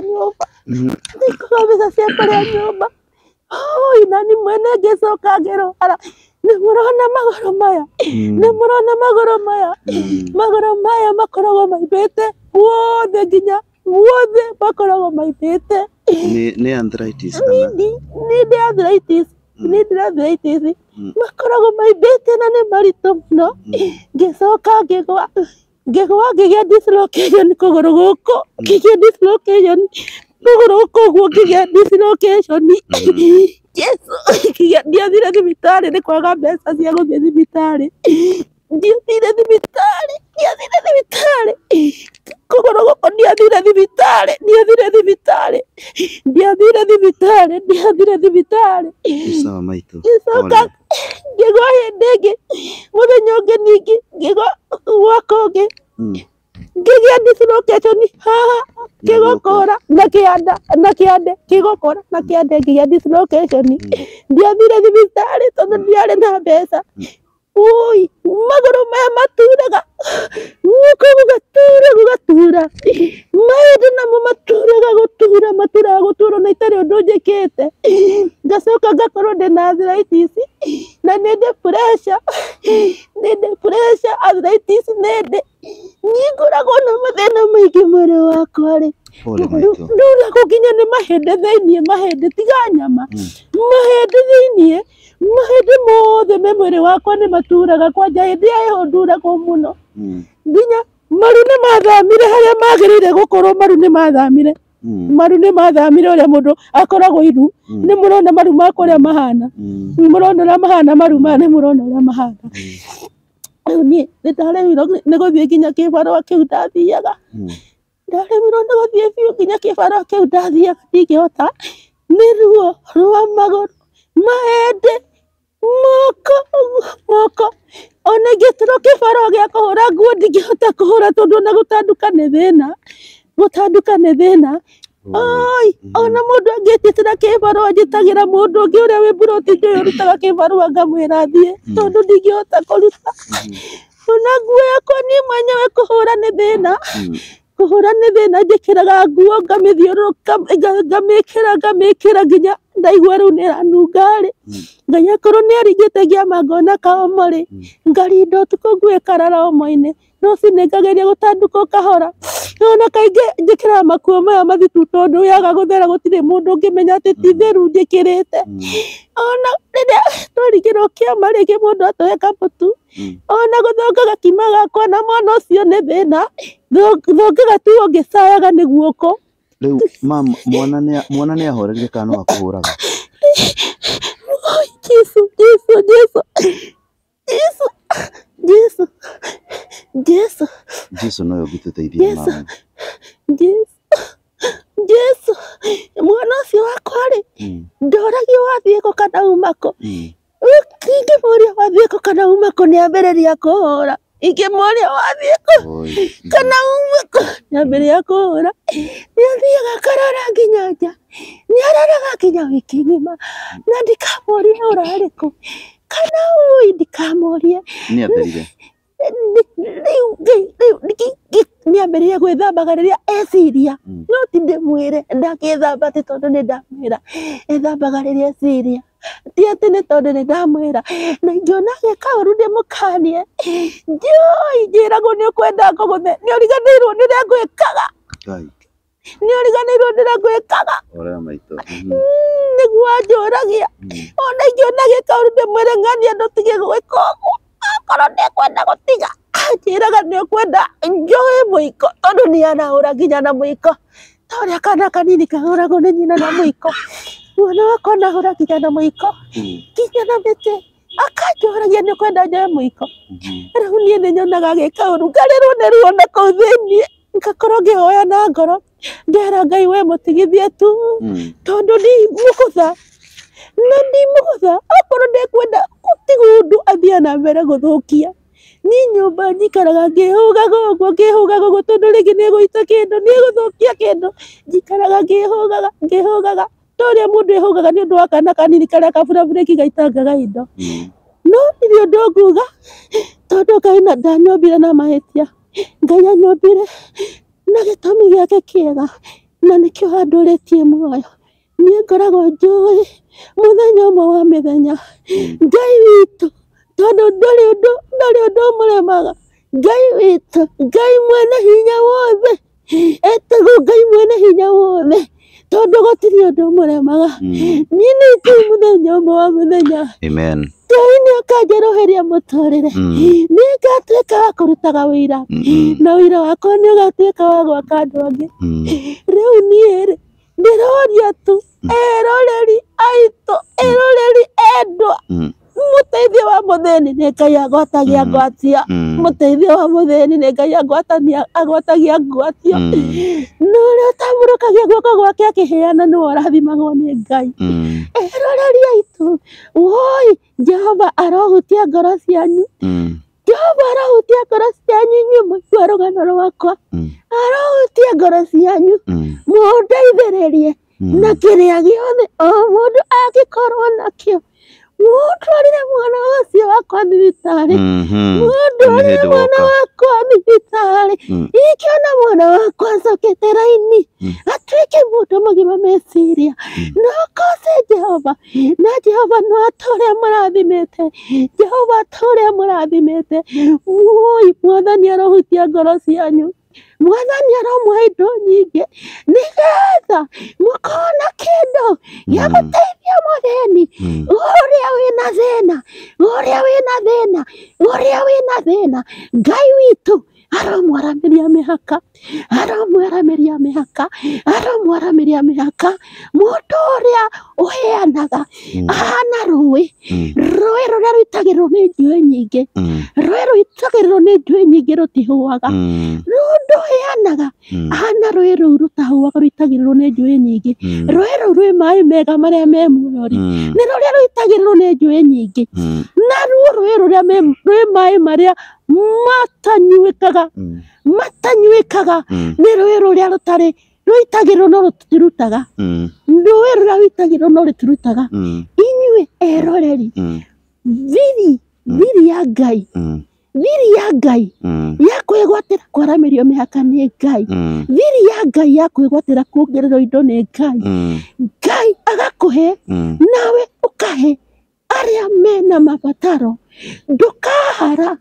nyũmba, oi na niĩ mwene ngĩcoka ngĩrwara, nĩ mũrona magũrũ maya makoragwo maimbĩte guothe, nginya guothe makoragwo maimbĩte, nĩ arthritis makoragwo maimbĩte na nĩ maritũ mũno, ngĩcoka ngĩgĩa dislocation kũgũrũ gũkũ, ũguo ngĩgĩa dislocation, Jesu, ndiathire thibitarĩ nĩ kwaga mbeca cia gũthiĩ thibitarĩ, ndiathire thibitarĩ, kũgũrũ gũkũ ndiathire thibitarĩ, sawa maitũ, ngĩcoka ngĩgwa hĩndĩ ĩngĩ, mũthenya ũngĩ ningĩ ngĩgwa gwaka ũngĩ, ngĩgĩa dislocation haha kĩgũkũra na kĩande ngĩgĩa dislocation, ndiathire thibitarĩ tondũ ndiarĩ na mbeca, oi magũrũ maya maturaga, guoko gũgatura, mahĩndĩ namo maturaga gũturwo na itarĩ ũndũ njĩkĩte, ngacoka ngakorwo ndĩna arthritis na nĩ ndĩ pressure, arthritis nĩ ndĩ, niĩ ngoragwo na mathĩna maingĩ mwĩrĩ wakwa rĩ, nduragwo nginya nĩ mahĩndĩ thĩiniĩ, mahĩndĩ tiga nyama, mahĩndĩ thĩiniĩ, mahĩndĩ mothe me mwĩrĩ wakwa nĩ maturaga, kwanja hĩndĩ ya heho nduragwo mũno, nginya maru nĩ mathamire harĩa magĩrĩire gũkorwo, maru nĩ mathamire ũrĩa mũndũ akoragwo iru, nĩ mũrona maru makwa ũrĩa mahana, mũrona ũrĩa mahana maru maya, nĩ mũrona ũrĩa mahana, rĩu niĩ nĩ ndaremirwo nĩ gũthiĩ nginya kĩbarũa kĩu ndathiaga, nginya kĩbarũa kĩu ndathiaga ndingĩhota, nĩ ruo rwa magũrũ, mahĩndĩ, moko, ona ingĩturwo kĩbarũa gĩa kũhũra nguo ndingĩhota kũhũra tondũ ona gũtandũka nĩ thĩna, oi ona mũndũ angĩtĩtĩra kĩbarũa njĩtagĩra mũndũ ũngĩ ũrĩa wĩ mburoti njũĩ ũrutaga kĩbarũa ngamwĩra thiĩ, tondũ ndingĩhota kũruta, ona nguo yakwa niĩ mwenyewe kũhũra nĩ thĩna, kuhura nĩ thĩna njĩkĩraga nguo ngamĩthiũrũrũka ngamĩkĩra nginya ndaigua rĩu nĩ ĩranunga-rĩ, Ngai akorwo nĩ aringĩte ngĩama ngona kaomo-rĩ, ngarinda ũtukũ ngwĩkara romo-inĩ, rũcinĩ ngageria gũtandũka kahora. Ona kaingĩ njĩkĩraga makuo maya mathitu tondũ yaga gũthera gũtirĩ mũndũ ũngĩmenya atĩ ti theru njĩkĩrĩte. Ona rĩrĩa twaringĩrwo kĩama rĩngĩ mũndũ atũhe kabutu, ona gũthonga gakima gakwa na mwana ũcio nĩ thĩna, thongaga tu ngĩcayaga nĩ guoko. Rĩu mama mwana nĩ ahorerire kana no akũhũraga? Jesu nowe ũngĩtũteithia mama. Jesu mwana ũcio wakwa-rĩ, ndoragio wathiĩ kũ kana uma kũ. Ingĩmũria wathiĩ kũ kana uma kũ nĩambĩrĩria kũhũra. Ingĩmũria wathiĩ kũ kana uma kũ nĩambĩrĩria kũhũra. Nĩathiaga akarara nginya nja, nĩararaga nginya wiki ng'ima na ndikamũrie ũrarĩ kũ kana ndikamũrie. Nĩatherire? Nĩambĩrĩria gwĩthambaga rĩrĩa eciria, no ti ndĩmwĩre ndakĩthamba atĩ tondũ nĩndamwĩra ethambaga rĩrĩa eciria, ti atĩ nĩ tondũ nĩndamwĩra. Na ingĩona agĩka ũru ndĩmũkanie, njĩragwo nĩũkwenda ngũgũthe, nĩũriganĩirwo nĩrĩa ngwĩkaga, nĩũriganĩirwo nĩrĩa ngwĩkaga, nĩguo anjũragia. Ona ingĩona agĩka ũru ndĩmwĩre ng'ania ndũtige gwĩka ũguo, akorwo nĩekwenda gũtiga anjĩraga nĩũkwenda njoe mũiko tondũ nĩarahũra nginya na mũiko, ta ũrĩa kana kanini kahũragwo nĩ nyina na mũiko. Mwana wakwa nahũra nginya na mũiko, nginya na mĩtĩ, akanjũragia nĩũkwenda njoe mũiko. Rĩu niĩ nĩnyonaga agĩka ũru ngarĩrwo nĩ ruo na kũu thĩiniĩ, ngakorwo ngĩhoya na ngoro ngera Ngai we mũtigithie tu, tondũ ndi mũgũtha na ndi mũgũtha, akorwo nĩekwenda gũtiga ũndũ athiĩ na mbere gũthũkia. Ni nyũmba njikaraga ngĩhũgaga ũguo tondũ rĩngĩ nĩegũita kĩndũ, nĩegũthũkia kĩndũ, njikaraga ngĩhũgaga ta ũrĩa mũndũ ehũgaga nĩ ũndũ wa kana kanini karĩa kaburabũrĩki gaitangaga indo. No ndirĩ ũndũ nguga tondũ Ngai ndanyombire na mahĩtia, Ngai anyombire na gĩtũmi gĩake kĩega, na nĩkĩo andũrĩtie muoyo. Niĩ ngoragwo njũĩ mũthenya ũmwe wa mĩthenya Ngai witũ, tondũ ndũrĩ ũndũ ũmũremaga, Ngai witũ, Ngai mwene hinya wothe, etagwo Ngai mwene hinya wothe, tondũ gũtirĩ ũndũ ũmũremaga. Niĩ nĩnjũĩ mũthenya ũmwe wa mũthenya Ngai nĩakanjeroheria mũtũrĩre, nĩngatuĩka wa kũrutaga wĩra, na wĩra wakwa nĩũgatuĩka wa gwaka andũ angĩ. Rĩu niĩ-rĩ ndĩroria tu eroreri aitũ, eroreri endwa, mũteithia wa mũthĩni nĩ Ngai agwatagia ngwatia, mũteithia wa mũthĩni nĩ Ngai agwatagia ngwatio, na ũrĩa ũtambũrũkagia guoko gwake akĩheana nĩwe ũrathimagwo nĩ Ngai. Eroreri aitũ, woi Jehova arohutia ngoro cianyu, Jehova arohutia ngoro cianyu inyuĩ mũigua rũgano rwakwa, arohutia ngoro cianyu, mũndeithĩrĩrie na kĩrĩa gĩothe o mũndũ angĩkorwo nakĩo. Mũtwarire mwana ũcio wakwa thibitarĩ, mũtwarire mwana wakwa thibitarĩ, ingĩona mwana wakwa acokete raini atuĩke mũndũ mũgima meciria, no koce Jehova, na Jehova no ata ũrĩa mũrathimĩte, Jehova ata ũrĩa mũrathimĩte. Woi Mwathani arohutia ngoro cianyu, Mwathani aromũhe indo nyingĩ nĩgetha mũkona kĩndũ gĩa gũteithia mũthĩni ũrĩa wĩna thĩna, ũrĩa wĩna thĩna, ũrĩa wĩna thĩna. Ngai witũ aromwaramĩria mĩhaka, aromwaramĩria mĩhaka, aromwaramĩria mĩhaka. Mũndũ ũrĩa ũheanaga ahana rũĩ, rũĩ rũrĩa rũitagĩrĩrwo nĩ njũĩ nyingĩ, rũĩ rũitagĩrĩrwo nĩ njũĩ nyingĩ rũtihũaga. Mũndũ ũheanaga ahana rũĩ rũu rũtahũaga rũitagĩrĩrwo nĩ njũĩ nyingĩ, rũĩ rũu rwĩ maĩ mega marĩa me muoyo-rĩ, nĩ rũrĩa rũitagĩrĩrwo nĩ njũĩ nyingĩ, na ruo rũĩ rũrĩa rwĩ maĩ marĩa matanyuĩkaga nĩ rũĩ rũrĩa rũtarĩ rũitagĩrĩrwo no rũtirutaga, rũĩ rũrĩa rũitagĩrĩrwo no rũtirutaga. Inyuĩ eroreri, thiri ya Ngai thiri ya Ngai ya kwĩgwatĩra kwaramĩrio mĩhaka nĩ Ngai, thiri ya Ngai ya kwĩgwatĩra kuongererwo indo nĩ Ngai, Ngai agakũhe nawe ũkahe arĩa mena mabataro, ndũkahara,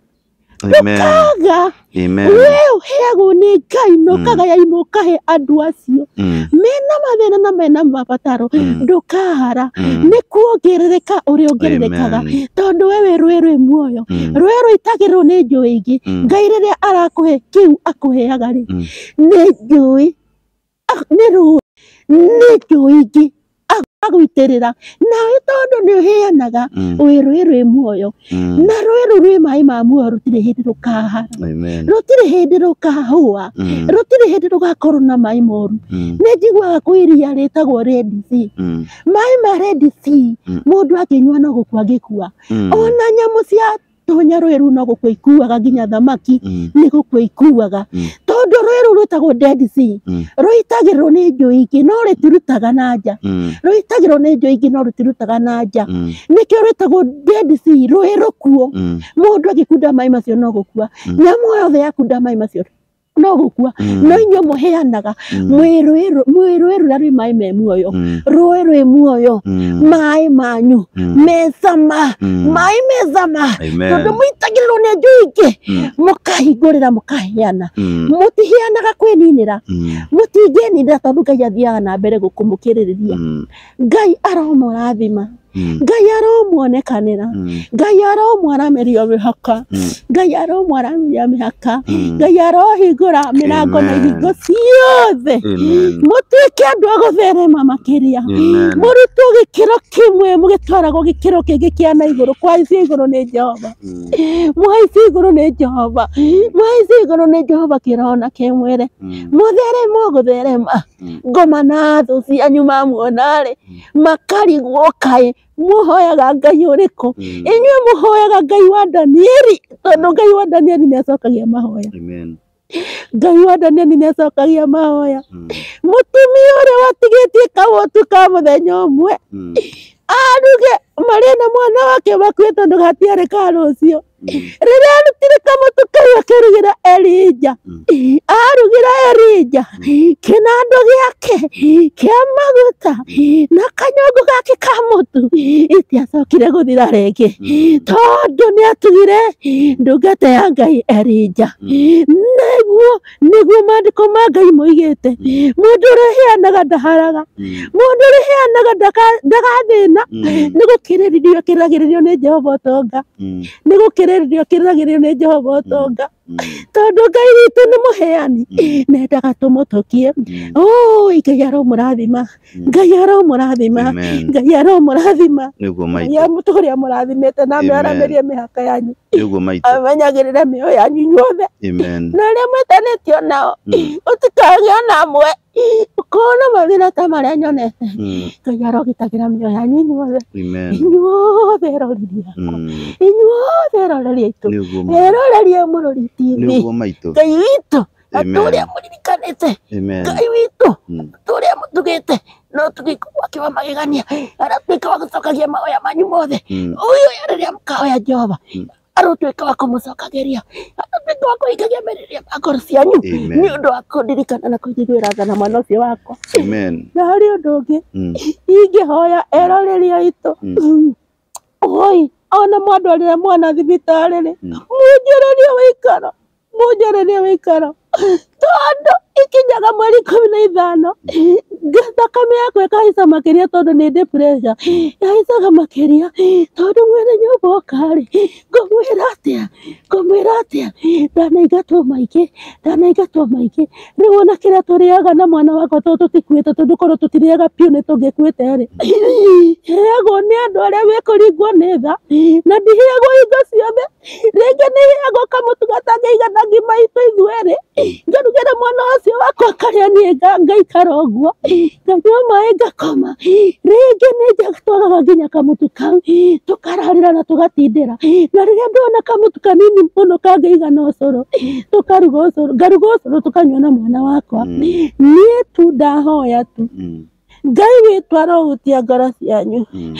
ndũkaga, we ũheagwo nĩ Ngai na ũkagaya imwe ũkahe andũ acio mena mathĩna na mena mabataro, ndũkahara, nĩ kuongerereka ũrĩa ongererekaga, tondũ wewe rũĩ rwĩ muoyo, rũĩ rũitagĩrĩrwo nĩ njũĩ ingĩ, Ngai rĩrĩa arakũhe kĩu akũheaga rĩ, nĩ njũĩ, nĩ rũĩ, nĩ njũĩ ingĩ agũitĩrĩra, nawe tondũ nĩ ũheanaga rũĩ rwĩ muoyo, na rũĩ rũu rwĩ maĩ ma muoyo rũtirĩ hĩndĩ rũkahara, rũtirĩ hĩndĩ rũkahũa, rũtirĩ hĩndĩ rũgakorwo na maĩ moru. Nĩ njiguaga kwĩ iria rĩtagwo Red Sea, maĩ ma Red Sea mũndũ akĩnyua no gũkua angĩkua, ona nyamũ cia tonya rũĩ rũu no gũkua ikuaga, nginya thamaki nĩ gũkua ikuaga, tondũ rũĩ rũu rwĩtagwo Dead Sea rũitagĩrĩrwo nĩ njũĩ ingĩ no rũtirutaga na nja, rũitagĩrĩrwo nĩ njũĩ ingĩ no rũtirutaga na nja, nĩkĩo rwĩtagwo Dead Sea, rũĩ rũkuo, mũndũ agĩkunda maĩ macio no gũkua, nyamũ yothe yakunda maĩ macio no gũkua, no inyuĩ mũheanaga rũĩ rũrĩa rwĩ maĩ me muoyo, rũĩ rwĩ muoyo, maĩ manyu me cama, maĩ me cama, tondũ mũitagĩrĩrwo nĩ njũĩ ingĩ, mũkahingũrĩra mũkaheana, mũtiheanaga kwĩninĩra, mũtingĩninĩra tondũ Ngai athiaga na mbere gũkũmũkĩrĩrĩria, Ngai aromũrathima, Ngai aromwonekanĩra, Ngai aromwarameria mĩhaka, Ngai aromwarameria mĩhaka, Ngai arohingũra mĩrango na ihingo ciothe, mũtuĩke andũ a gũtherema makĩria, mũrutwo gĩkĩro kĩmwe mũgĩtwaragwo gĩkĩro kĩngĩ kĩa na igũrũ, kwaici igũrũ nĩ Jehova, mwaici igũrũ nĩ Jehova, mwaici igũrũ nĩ Jehova kĩroho na kĩmwĩre, mũtherema gũtherema, ngoma na thũ cianyu mamuona-rĩ makarigwo kaĩ muhoyaga Ngai ũrĩkũ, inyuĩ muhoyaga Ngai wa Danieli, tondũ Ngai wa Danieli nĩ acokagia mahoya, Ngai wa Danieli nĩ acokagia mahoya. Mũtumia ũrĩa watigĩtie kaũtu ka mũthenya ũmwe aruge marĩ na mwana wake makue tondũ hatiarĩ ka rũciũ, rĩrĩa arutire kamũtu kau akĩrugĩra Elija, arugĩra Elija kĩnandũ gĩake kĩa maguta na kanyongo gake ka mũtu itiacokire gũthira rĩngĩ, tondũ nĩ atugire ndungata ya Ngai Elija. Nĩguo maandĩko ma Ngai moigĩte, mũndũ ũrĩa ũheanaga ndaharaga, mũndũ ũrĩa ũheanaga ndagathĩna, nĩ gũkirĩrĩrio kĩragĩrĩrio nĩ Jehova ũtonga, nĩ gũkirĩrĩrio kĩragĩrĩrio nĩ Jehova ũtonga, tondũ Ngai witũ nĩ mũheani, nendaga tũmũtũkie. Ngai aromũrathima, Ngai aromũrathima, Ngai aromũrathima, Ngai mũtũrĩa mũrathimĩte na mĩaramerie mĩhaka yanyu, amenyagĩrĩre mĩoyo yanyu inyuothe, na arĩa mwĩtanĩtio nao ũtikagĩa na amwe ũkona mathĩna ta marĩa nyonete, Ngai arogitagĩra mĩoyo yanyu inyuothe, inyuothe eroreri akwa, inyuothe eroreri aitũ, eroreri a Mũrori TV, Ngai witũ atũrĩa mũririkanĩte, Ngai witũ atũrĩa mũtugĩte, no tũgĩkorwo akiwa magegania, aratuĩka wa gũcokagia mahoya manyu mothe, ũyũ rĩrĩa mũkahoya Jehova arũtuĩka wa kũmũcokagĩria, arũtuĩka wa kũhingagia merirĩria ma ngoro cianyu, nĩ ũndũ wa kũndirikana na kũnjiguĩra tha na mwana ũcio wakwa. Na harĩ ũndũ ũngĩ ingĩhoya eroreri aitũ, ona mwandwarĩra mwana thibitarĩ-rĩ, mũnjĩrĩrie wĩikaro, tondũ ikinyaga mweri 15 thakame yakwa ĩkahaica makĩria tondũ nĩ ndĩ pressure, yahaicaga makĩria tondũ mwene nyũmba oka-rĩ, ngũmwĩra atĩa ndanaingatwo maingĩ, rĩu ona kĩrĩa tũrĩaga na mwana wakwa tondũ tũtikuĩte, tondũ korwo tũtirĩaga piũ nĩ tũngĩkuĩte-rĩ, heagwo nĩ andũ arĩa wĩkũringwo nĩ tha, na ndiheagwo hingo ciothe, rĩngĩ nĩheagwo kamũtu gatangĩigana ngima itũ ithuerĩ, ngarugĩra mwana ũcio wakwa akarĩa, niĩ ngaikara ũguo, nganyua maĩ ngakoma, rĩngĩ nĩnjatwagaga nginya kamũtu kau tũkararĩra na tũgatindĩra, na rĩrĩa ndona kamũtu kanini mũno kangĩigana ũcũrũ, ngaruga ũcũrũ tũkanyua na mwana wakwa. Niĩ tu ndahoya tu Ngai witũ arohutia ngoro cianyu,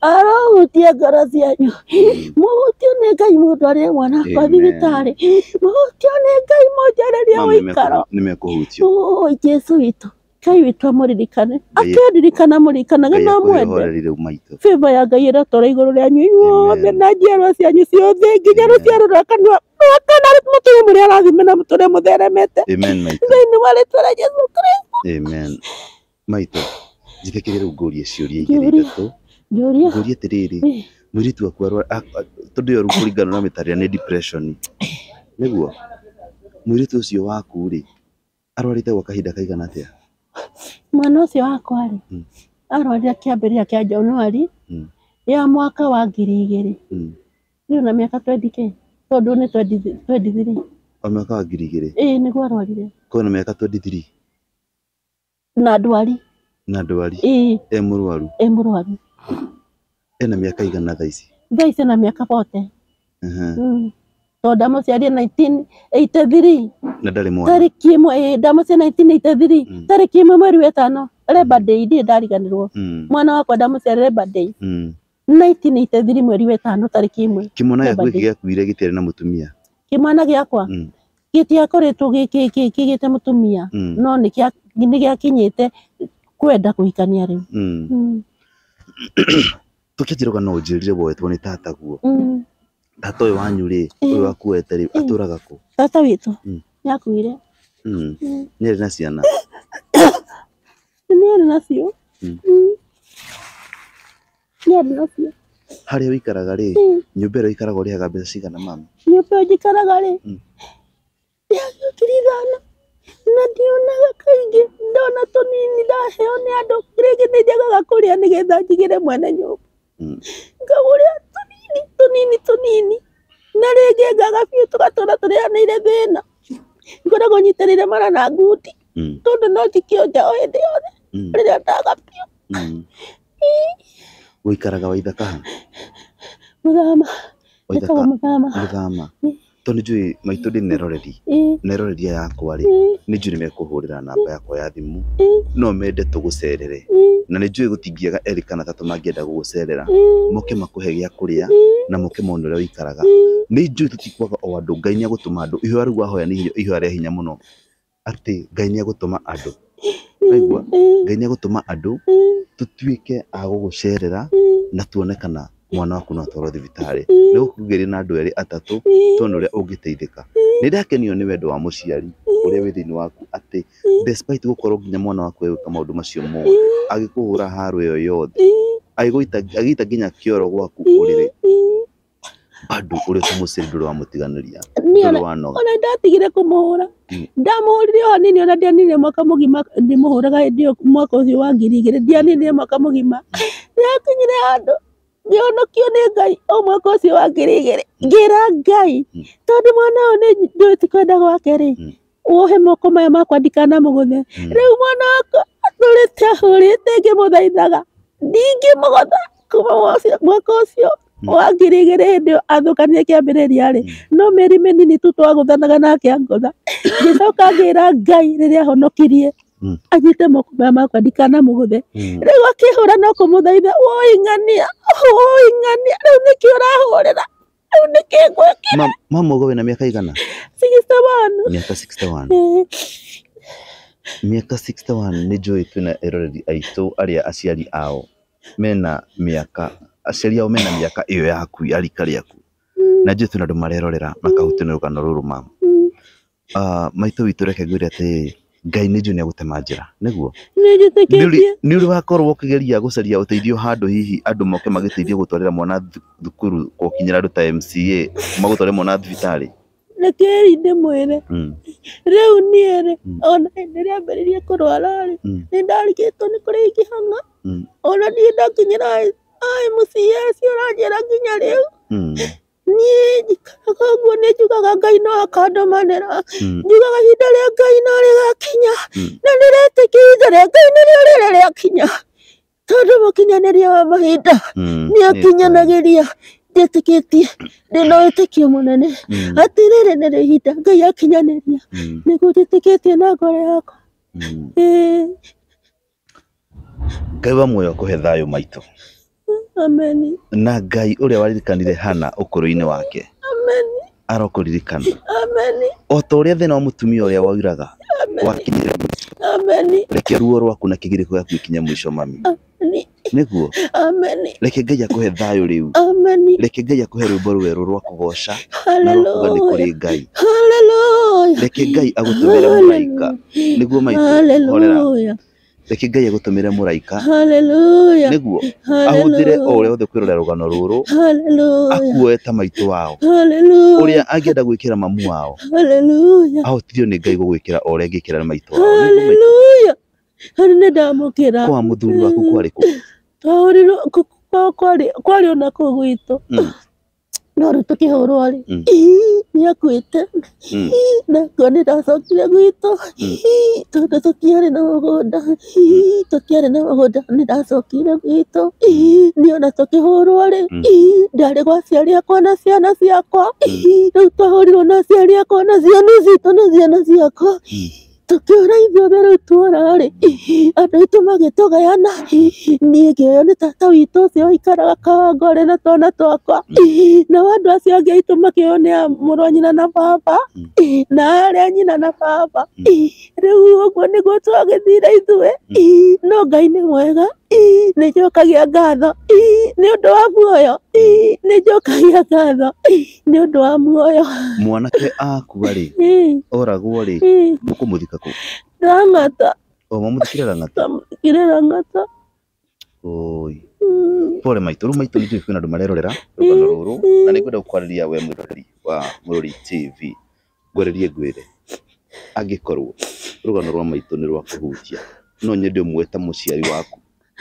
arohutia ngoro cianyu mũhutio nĩ Ngai mũndũ arĩa mwana akwa thibitarĩ mũhutio nĩ Ngai mũnjarĩria ũikaro nimekuhutio Jesu witũ Ngai witũ amũririkane akĩririkana mũririkanaga na mwende favor ya Ngai ĩratũra igũrũ rĩanyu inyuothe na njiarwa cianyu ciothe nginya rũciaro rwa kanua mũtũrĩ mũrĩa arathime na mũtũrĩ mũtheremete thĩinĩ wa rĩtwa rĩa Jesu Kristo amen maitũ njithikĩrĩre rĩu ngũrie ciũria igĩrĩ ithatũ ngũrie atĩrĩrĩ mũirĩtu waku tondũ yo kũringana na mĩtarĩre nĩ depression nĩguo mũirĩtu ũcio waku rĩ arwarĩte gwa kahinda kaigana atĩa mwana ũcio wakwa rĩ arwarire kĩambĩrĩria kĩa Januari ya mwaka wa 2000 rĩu na mĩaka 20 tondũ nĩ 23 o mwaka wa 2000 nĩguo arwarire kwĩna mĩaka 23 na ndwari mũrwaru ena mĩaka igana thaa ici na mĩaka 40 tondũ ndamũciarire 1983 na ndarĩ mwana tarĩki ĩmwe ndamũciarire 1983 tarĩki ĩmwe mweri wa ĩtano Labor Day ndirĩ ndariganĩrwo mwana wakwa ndamũciarire Labor Day 1983 mweri wa ĩtano tarĩki ĩmwe kĩmwana gĩaku gĩakuire gĩtiarĩ na mũtumia kĩmwana gĩakwa gĩtiakoretwo gĩgĩte mũtumia no nĩ gĩakinyĩte kwenda kũhikania rĩu tũkĩnjĩrũga no njĩrire wetwo nĩ tataguo tata ũyũ wanyu rĩ ũyũ wakuete rĩ atũraga kũ tata witũ nĩakuire nĩarĩ na ciana nĩarĩ nacio harĩa ũikaraga rĩ nyũmba ĩrĩa ũikaraga ũrĩhaga mbeca cigana mami nyũmba ĩyo njikaraga rĩ ĩrĩa na ndionaga kaingĩ ndona tũnini ndaheo nĩ andũ rĩngĩ nĩnjagaga kũrĩa nĩgetha njigĩre mwene nyũmba ngagũrĩa tũnini na rĩngĩ ngaga biũ tũgatũra tũrĩanĩire thĩna ngoragwo nyitĩrĩire mara na ngundi tondũ no njikĩonja o hĩndĩ yothe rĩrĩa ndaga biũ ũikaraga Waithaka Mũthama tondũ njũĩ maitũ ndĩ neroreria yakwa rĩ nĩ njũĩ nĩmekũhũrĩra namba yakwa ya thimũ no mende tũgũcerere na nĩ njũĩ gũtingiaga erĩ kana atatũ mangĩenda gũgũcerera moke makũhe gĩa kũrĩa na moke mone ũrĩa ũikaraga nĩ njũĩ tũtikwaga o andũ Ngai nĩagũtũma andũ ihoya rĩu wahoya nĩ ihoya rĩa hinya mũno atĩ Ngai nĩagũtũma andũ aigua Ngai nĩagũtũma andũ tũtuĩke a gũgũcerera na tuone kana mwana waku no atwarwo thibitarĩ nĩ gũkugĩria na andũ erĩ atatũ tuone ũrĩa ũngĩteithĩka nĩ ndakenio nĩ wendo wa mũciari ũrĩa wĩ thĩinĩ waku atĩ despite gũkorwo nginya mwana waku gwĩka maũndũ macio mothe agĩkũhũra haro ĩyo yothe agĩita nginya kĩoro gwaku ũrĩrĩ bado ũrĩa ũtamũcĩri ndũrĩ wamũtiganĩria ndũrĩ wanoga ona ndatigire kũmũhũra ndamũhũrire o hanini ona ndianinire mwaka mũgima ndĩmũhũraga hĩndĩ ĩyo mwaka ũcio wa 2000 ndianinire mwaka mũgima nĩakinyire handũ ngĩhonokio nĩ Ngai o mwaka ũcio wa 2000 ngĩra Ngai tondũ mwana ũyũ nĩ njũĩ ti kwenda gwake rĩ wohe moko maya makwa ndikanamũgũthe rĩu mwana wakwa atũrĩte ahũrĩte ngĩmũthaithaga ndingĩmũgũtha kuma mwaka ũcio wa 2000 hĩndĩ ĩyo athũkanire kĩambĩrĩria rĩ no mĩeri mĩnini tu twagũthanaga nake angũtha ngĩcoka ngĩra Ngai rĩrĩa ahonokirie anyite moko maya makwa ndikanamũgũthe rĩu akĩhũra no kũmũthaitha woing'ania rĩu nĩkĩ ũrahũrĩra rĩu nĩkĩ ngwĩkĩra mama ũgo wĩna mĩaka igana 61 mĩaka 61 mĩaka 61 nĩ njũĩ twĩna eroreri aitũ arĩa aciari ao mena mĩaka aciari ao mena mĩaka ĩyo yaku ya rika rĩaku na njũĩ twĩna andũ marerorera makahutio nĩ rũgano rũrũ mama maitũ witũ reke ngwĩre atĩ Ngai nĩ njũĩ nĩagũtema njĩra nĩguo nĩ ũrĩ wakorwo ũkĩgeria gũcaria ũteithio handũ hihi andũ moke magĩteithie gũtwarĩra mwana thukuru gũkinyĩra andũ ta MCA magũtwarĩre mwana thibitarĩ rekei ndĩmwĩre rĩu niĩ rĩ ona hĩndĩ ĩrĩa ambĩrĩirie kũrwara rĩ nĩ ndarigĩtwo nĩ kũrĩa ingĩhang'a ona niĩ ndakinyĩra MCA cio ũranjĩra nginya rĩu niĩ njikaraga ũguo nĩ njugaga Ngai no akandũmanĩra njugaga ihinda rĩa Ngai no rĩgakinya na nĩretĩkĩra rĩa Ngai nĩrĩo rĩrĩa rĩakinya tondũ mũkinyanĩria wa mahinda nĩakinyanagĩria ndĩtĩkĩtie ndĩna wĩtĩkio mũnene atĩ rĩrĩ nĩrĩo ihinda Ngai akinyanĩria nĩguo njĩtĩkĩtie na ngoro yakwa Ngai wa muoyo akũhe thayũ maitũ Amen. Na Ngai uria waririkanire Hana ukuru-ini wake Amen. arokuririkana Amen. o ta uria thina wa mutumia uria wauraga wakinyire Amen. reke ruo rwaku na kigiriko gĩaku ikinye mũico mami niguo Amen. reke Ngai akuhe thayo riu Amen. reke Ngai akuhe rwĩmbo rwerũ rwa kugoca Hallelujah. na rwa kuga nĩ kũrĩ Ngai Hallelujah. reke Ngai agũtũmĩre mũraika niguo maitũ horera Hallelujah. reke Ngai agũtũmĩre mũraika Hallelujah. niguo Hallelujah. ahũthĩre o ũrĩa wothe kwĩrorera rũgano rũrũ Hallelujah. akuoe ta maitũ wao Hallelujah. ũrĩa angĩenda gwĩkĩra mamu wao Hallelujah. ahotirio nĩ Ngai gũgwĩkĩra o ũrĩa angĩkĩra maitũ wao niguo maitũ Hallelujah. Harine ndamukira kwa mũthuri waku kwarĩ kũ twaũrirwo kwarĩ ona kũu gwitũ no rĩu tũkĩhũrwo rĩ nĩakuĩte nakwa nĩndacokire gwitũ tondũ tũtiarĩ na mũgũnda nĩndacokire gwitũ nĩona tũkĩhũrwo rĩ ndarĩ gwa aciari akwa na ciana ciakwa rĩu twahũrirwo na aciari akwa na ciana citũ na ciana ciakwa tukiura ithuothe rĩu tuora rĩ andũ aitũ magĩtũgayana niĩ ngĩoywo nĩ tata witũ ũcio waikaraga Kawangware na twana twakwa nao andũ acio angĩ aitũ makĩoywo nĩ mũrũ wa nyina na baba na arĩa nyina na baba rĩu ũguo nĩguo twagĩthire ithuĩ no Ngai nĩ mwega nĩnjokagia ngatho nĩ ũndũ wa muoyo nĩnjokagia ngatho nĩ ũndũ wa muoyo mwanake akua rĩ oragwo rĩ mũkũmũthika kũ Lang'ata o mamũthikire Lang'ata Lang'ata oi pole maitũ rĩu maitũ nĩtũĩ kwĩna andũ marerorera rũgano rũrũ na nĩngwenda gũkwarĩria we mwĩroreri wa Mũrori TV ngwarĩrie ngwĩre angĩkorwo rũgano rwa maitũ nĩ rwa kũhutia no nyende ũmwe ta mũciari waku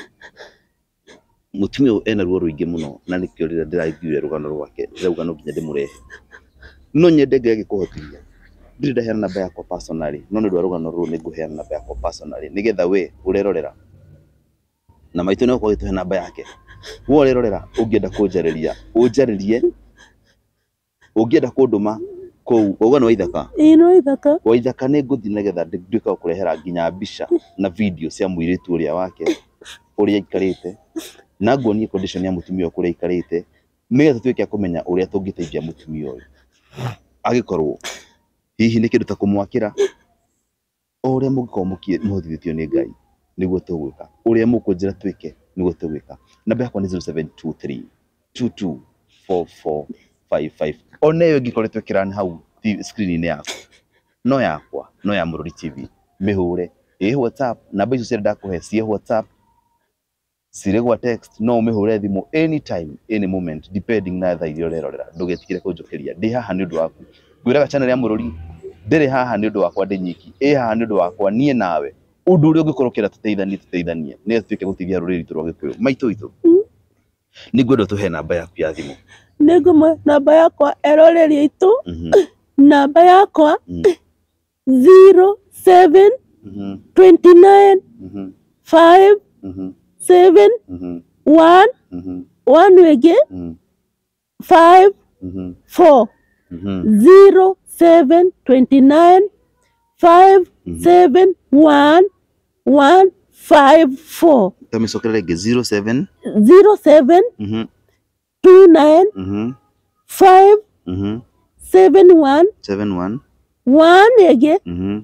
mutumia ũyũ ena ruo rũingĩ mũno na nĩkĩo rĩrĩa ndĩraiguire rũgano rwake ndĩrauga no nginya ndĩmũrehe no nyende Ngai agĩkũhotithia ndirĩ ndaheana namba yakwa personally no nĩ ũndũ wa rũgano rũrũ nĩngũheana namba yakwa personally nĩgetha we ũrerorera na maitũ nĩ gũkorwo gĩtũhe namba yake we ũrerorera ũngĩenda kũnjarĩria ũnjarĩrie ũngĩenda kũndũma kũu wauga nĩ Waithaka Waithaka nĩngũthiĩ nĩgetha nduĩke wa kũrehera nginya mbica na video cia mũirĩtu ũrĩa wake ũrĩa aikarĩte na nguonie condition ya mutumia kũrĩa aikarĩte nĩgetha tuĩke kũmenya ũrĩa tũngĩteithia mutumia ũyũ agĩkorwo hihi nĩ kĩndũ ta kũmwakĩra ũrĩa mũngĩkorwo mũhotithĩtio nĩ Ngai nĩguo tũgwĩka ũrĩa mũkũnjĩra twĩke nĩguo tũgwĩka namba yakwa nĩ 0723224455 ona ĩyo ĩngĩkoretwo ĩkĩrani hau screen-inĩ yaku no yakwa no ya Mũrori TV mĩhũre WhatsApp namba icio cia ndakũhe cia WhatsApp cirĩ gwa text no ũmĩhũre thimũ anytime any moment depending na thaa iria ũrerorera ndũgetigĩre kũnjũkĩria ndĩ haha nĩ ũndũ waku ngwĩraga channel ya Mũrori ndĩrĩ haha nĩ ũndũ wakwa ndĩ nyiki haha nĩ ũndũ wakwa niĩ nawe ũndũ ũrĩa ũngĩkorwo kĩra tũteithanie nĩ tuĩke gũteithia rũrĩrĩ rwa Gĩkũyũ maitũ witũ nĩ ngwenda tũhe namba yaku ya thimũ nĩngũmwe namba yakwa eroreri aitũ namba yakwa 0729 5 7 1 wĩngĩ 5 4 0729 5 7 1 154 tamĩcokerera rĩngĩ 07 29 5 7 1 1 ĩngĩ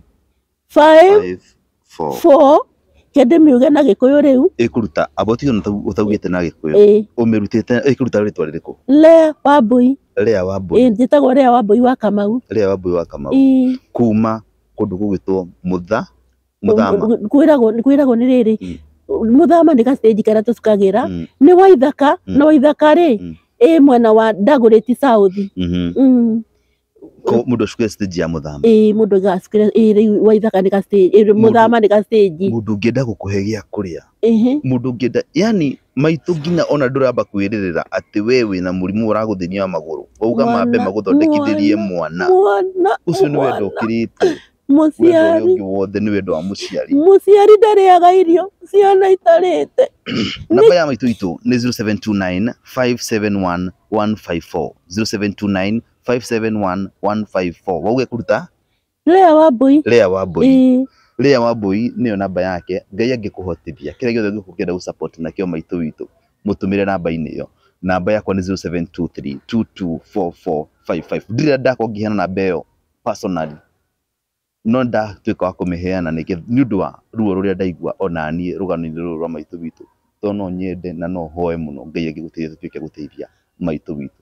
5 4 kende miuge na Gĩkũyũ rĩu ĩkũruta abotio ũtaugĩte na Gĩkũyũ ũmĩrutĩte ĩkũruta rĩtwa rĩrĩkũ Lea Wambui njĩtagwo Lea Wambui wa Kamau kuma kũndũ gũgwĩtwo Mũthama kwĩragwo nĩ rĩrĩ Mũthama nĩ ga-stage karĩa tũcukagĩra nĩ Waithaka na Waithaka rĩ mwena wa Dagoretti South mũndũ acukire stage ya Mũthama mũndũ gacukire rĩu Waithaka nĩ ga-stage Mũthama nĩ ga-stage mũndũ ũngĩenda gũkũhe gĩa kũrĩa mũndũ ũngĩenda yani maitũ nginya ona ndũramba kwĩrĩrĩra atĩ we wĩna mũrimũ ũragũthĩnia magũrũ wauga mambe magũthondekithĩrie mwana ũcio nĩ wendo ũkĩrĩte mũciari ũngĩ wothe nĩ wendo wa mũciari ndarĩaga irio ciana itarĩte namba ya maitũ itũ nĩ 0729 571 154 0729 571 154 wauge kũruta Lea Wambui Lea Wambui nĩyo namba yake Ngai angĩkũhotithia kĩrĩa gĩothe ũngĩenda gũ support nakĩo maitũ witũ mutumire namba-inĩ ĩyo. Namba yakwa nĩ 0723224455. Ndirĩ ndakongihana namba ĩyo personally, no ndatuĩka wa kũmĩheana nĩ ũndũ wa ruo rũrĩa ndaigua ona niĩ rũgano-inĩ rũrũ rwa maitũ witũ, tondũ no nyende na no hoe mũno Ngai agĩgũteithia tuĩke gũteithia maitũ witũ.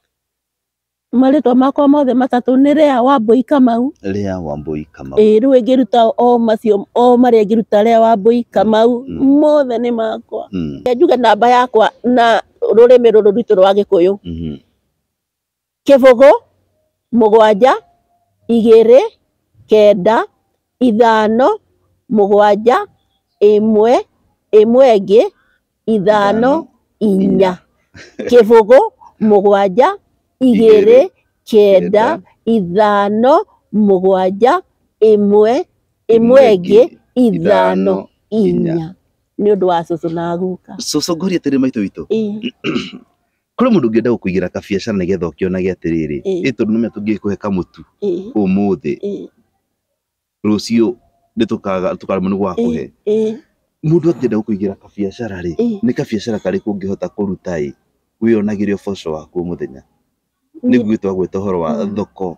Marĩtwa makwa mothe matatũ nĩ Lea Wambui Kamau. Lea Wambui Kamau. Rĩu ingĩruta o macio o marĩa ingĩruta Lea Wambui Kamau mothe nĩ makwa. Njuge namba yakwa na rũrĩmĩ rũrũ rwitũ rwa Gĩkũyũ. Kĩbũgũ 7 2 9 5 7 1 1 ĩngĩ 5 4. Kĩbũgũ 7 2 9 5 7 1 1 ĩngĩ 5 4. Nĩ ũndũ wa cũcũ na guka. Cũcũ ngoria atĩrĩ maitũ witũ. Kũrĩ mũndũ ũngĩenda gũkũigĩra kabiacara nĩgetha ũkĩonage atĩrĩrĩ, tondũ nĩme tũngĩkũhe kamũtu ũmũthĩ, rũciũ tũkaremwo nĩ gwakũhe. Mũndũ angĩenda gũkũigĩra kabiacara rĩ, nĩ kabiacara karĩkũ ũngĩhota kũruta wĩonagĩre ũboco waku mũthenya? Nĩguo twagweta ũhoro wa thoko.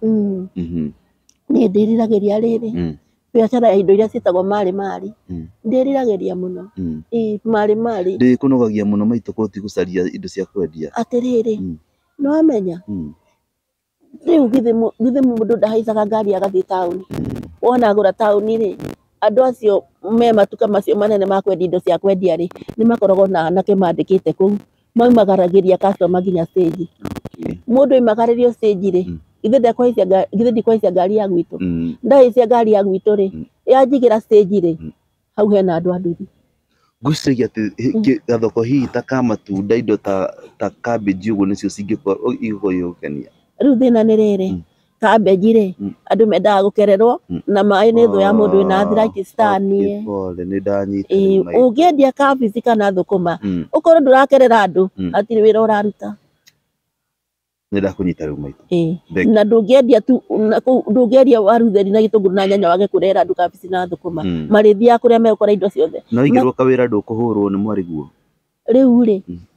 Niĩ ndĩriragĩria rĩrĩ, biacara ya indo iria ciĩtagwo mari ndĩriragĩria mũno. Mari ndĩkũnogagia mũno maitũ kũti gũcaria indo cia kwendia. Atĩrĩrĩ, nĩwamenya rĩu githĩ mũndũ ndahaicaga ngari agathiĩ taũni, wona agũra taũni rĩ, andũ acio me matuka macio manene ma kwendia indo cia kwendia rĩ, nĩ makoragwo na anake mandĩkĩte kũu maumagaragĩria customer nginya stage. Mũndũ oimagarĩrio stage rĩ, githĩ ndikwaicia ngari ya gwitũ, ndahaicia ngari ya gwitũ rĩ, yanjigĩra stage rĩ, hau hena andũ a nduthi. Ngwĩciria atĩ gathoko hihi ta ka matunda, indo ta cabbage ũguo nĩcio cingĩkorwo igũgũkenia. Rĩu thĩna nĩ rĩrĩ, cabbage rĩ, andũ mendaga gũkererwo na maĩ nĩ thũ ya mũndũ wĩna arthritis ta niĩ. Ũngĩendia cabbage kana thũkũma ũkorwo ndũrakerera andũ, hatirĩ wĩra ũraruta. Nĩndakũnyita rĩu maitũ. Na ndũngĩendia waru theri na gĩtũngũrũ na nyanya wage kũrehera andũ cabbage na thũkũma, marĩthiaga kũrĩa megũkora indo ciothe. No igĩrwo kawĩra ndũkũhũrwo nĩ mwariguo. Rĩu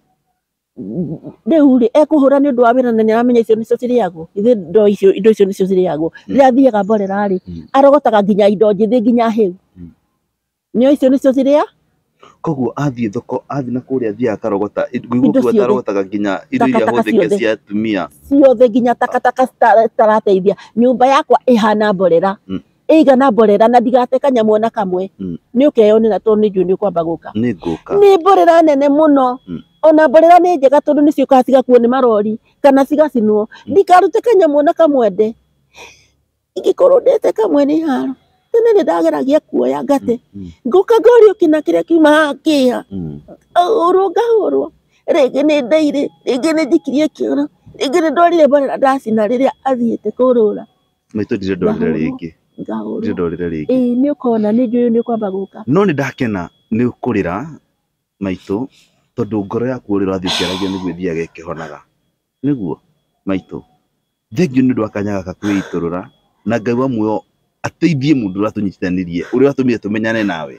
rĩ ekũhũra nĩ ũndũ wa wĩra na nĩaramenya icio nĩcio cirĩagwo. Indo icio nĩcio cirĩagwo. Rĩrĩa athiaga mborera rĩ, arogotaga nginya indo njĩthĩ nginya hĩu. Nĩo icio nĩcio cirĩa. Koguo athiĩ thoko, athiĩ na kũrĩa athiaga akarogota indo atarogotaga nginya indo iria hũthĩke cia atumia ciothe, nginya takataka citarateithia. Nyũmba yakwa ĩhana mborera, ĩigana mborera na ndigate kanyamũ ona kamwe. Nĩ ũkeyonera tondũ nĩ njũĩ nĩ ũkwamba gũka. Nĩ mborera nene mũno. Ona mborera nĩ njega tondũ nĩ ciũkaga cigakuo nĩ marori kana cigacinwo. Ndikarute kanyamũ ona kamwe nde. Ingĩkorwo ndete kamwe nĩ haro. Tene nĩ ndageragia kuoya ngate, ngũka ngorio kĩna kĩrĩa kiuma kĩha, ngahũrwo. Rĩngĩ nĩ ndeire, rĩngĩ nĩ njikirie kĩoro, rĩngĩ nĩ ndorire mborera ndacina rĩrĩa athiĩte kũrũra. Maitũ ndirĩ ndorire rĩngĩ. Ndirĩ ndorire rĩngĩ. Nĩ ũkona nĩ njũĩ nĩ ũkwamba gũka. No nĩ ndakena nĩ ũkũrĩra maitũ, tondũ ngoro yaku ũrĩa ũrathiĩ ũkĩaragia nĩguo ĩthiaga ĩkĩhonaga. Nĩguo maitũ, thengiũ nĩ ũndũ wa kanya gaka kwĩitũrũra, na Ngai wa muoyo ateithie mũndũ ũrĩa tũnyitithanirie, ũrĩa atũmire tũmenyane nawe.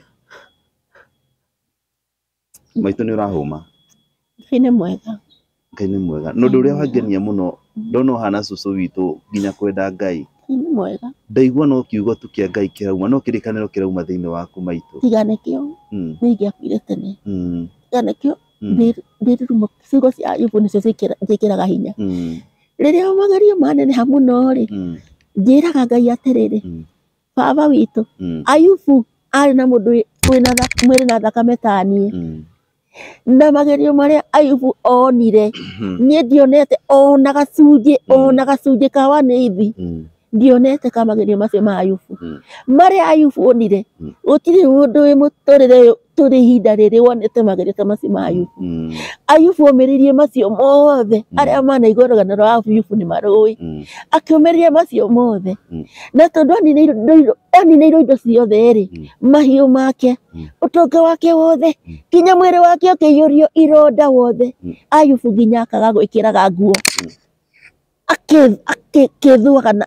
Maitũ nĩ ũrahũma. Ngai nĩ mwega. Ngai nĩ mwega. Na ũndũ ũrĩa wangenia mũno, ndona ũhana cũcũ witũ nginya kwenda Ngai. Ngai nĩ mwega. Ndaigua no kiugo tu kĩa Ngai kĩrauma, no kĩrĩkanĩro kĩrauma thĩinĩ waku maitũ. Tigane kĩo, nĩ ingĩakuire tene. Tigane kĩo, ndĩrurumo ciugo cia Ayubu nĩcio njĩkĩraga hinya. Rĩrĩa magerio maneneha mũno rĩ, njĩraga Ngai atĩrĩrĩ, baba witũ, Ayubu arĩ na mũndũ mwĩrĩ na thakame ta niĩ. Na magerio marĩa Ayubu onire, niĩ ndionete ona gacunjĩ ka wanithi. Ndionete ka magerio macio ma Ayubu. Marĩa Ayubu onire, gũtirĩ mũndũ wĩ mũtũrĩre tũrĩ ihinda rĩrĩ wonete magerio ta macio ma Ayubu. Ayubu omĩrĩirie macio mothe, arĩa manaigua rũgano rwa Ayubu nĩ marũĩ. Akĩũmĩrĩria macio mothe. Na tondũ aninĩirwo indo ciothe rĩ, mahiũ make, ũtonga wake wothe, nginya mwĩrĩ wake ũkĩiyũrio ironda wothe, Ayubu nginya akaga gwĩkĩraga nguo.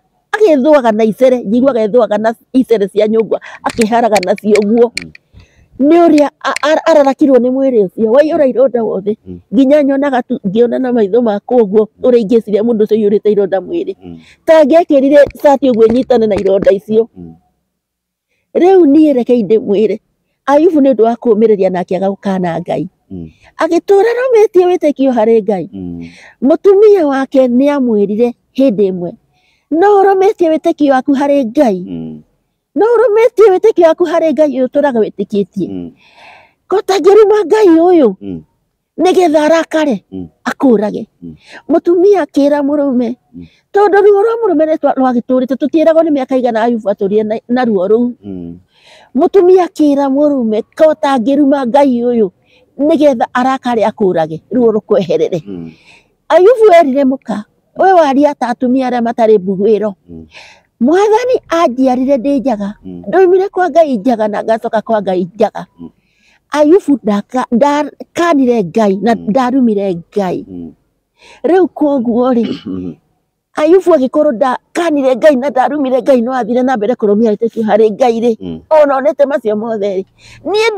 Agĩthũaga na icere, njiguaga ethũaga na icere cia nyũngwa, akĩharaga nacio guo. nĩ ũrĩa ararakirwo nĩ mwĩrĩ ũcio waiyũra ironda wothe nginya nyonaga tu ngĩona na maitho makwa ũguo ũrĩa ingĩciria mũndũ ũcio aiyũrĩte ironda mwĩrĩ ta angĩekĩrire cati ũguo ĩnyitane na ironda icio. Rĩu niĩ reke ndĩmwĩre Ayubu nĩ ũndũ wa kũũmĩrĩria na akĩaga gũkana Ngai agĩtũũra romĩtie wĩtĩkio harĩ Ngai. Mũtumia wake nĩ amwĩrire hĩndĩ ĩmwe no ũrũmĩtie wĩtĩkio waku harĩ Ngai, no ũrũmĩtie wĩtĩkio waku harĩ Ngai ũyũ ũtũũraga wĩtĩkĩtie ko tangĩruma Ngai ũyũ nĩgetha arakare akũrage. Mũtumia akĩra mũrũme tondũ ruo rwa mũrũme rwagĩtũũrĩte tũtiĩragwo nĩ mĩaka igana Ayubu atũũrire na ruo rũu. Mũtumia akĩra mũrũme ko tangĩruma Ngai ũyũ nĩgetha arakare akũrage ruo rũkweherere. Ayubu erire mũka we waria ta atumia arĩa matarĩ mbugĩro. Mwathani anjiarire ndĩ njaga ndoimire kwa Ngai njaga na ngacoka kwa Ngai njaga. Ayubu ndakanire Ngai na ndarumire Ngai. Rĩu koguo rĩ Ayubu agĩkorwo ndakanire Ngai na ndarumire Ngai no athire na mbere kũrũmia wĩtĩkio harĩ Ngai rĩ ona onete macio mothe rĩ niĩ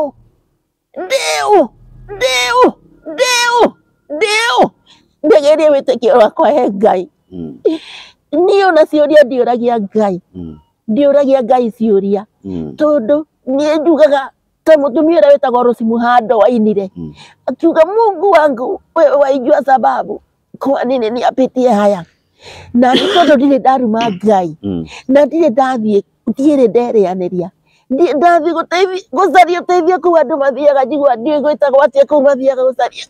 ndegerie wĩtĩkio wakwa he Ngai. Niĩ ona ciũria ndiũragia Ngai, ndiũragia Ngai ciũria tondũ niĩ njugaga ta mũtumia ũrĩa wĩtagwo Rose Muhando wainire akiuga Mungu wangu wewe waijua sababu kwa nini niapitie haya na tondũ ndirĩ ndaruma Ngai na ndirĩ ndathiĩ ndirĩ ndereanĩria ndathiĩ gũcaria ũteithio kũu andũ mathiaga njigua ndiũĩ gwĩtagwo atĩa kũu mathiaga gũcaria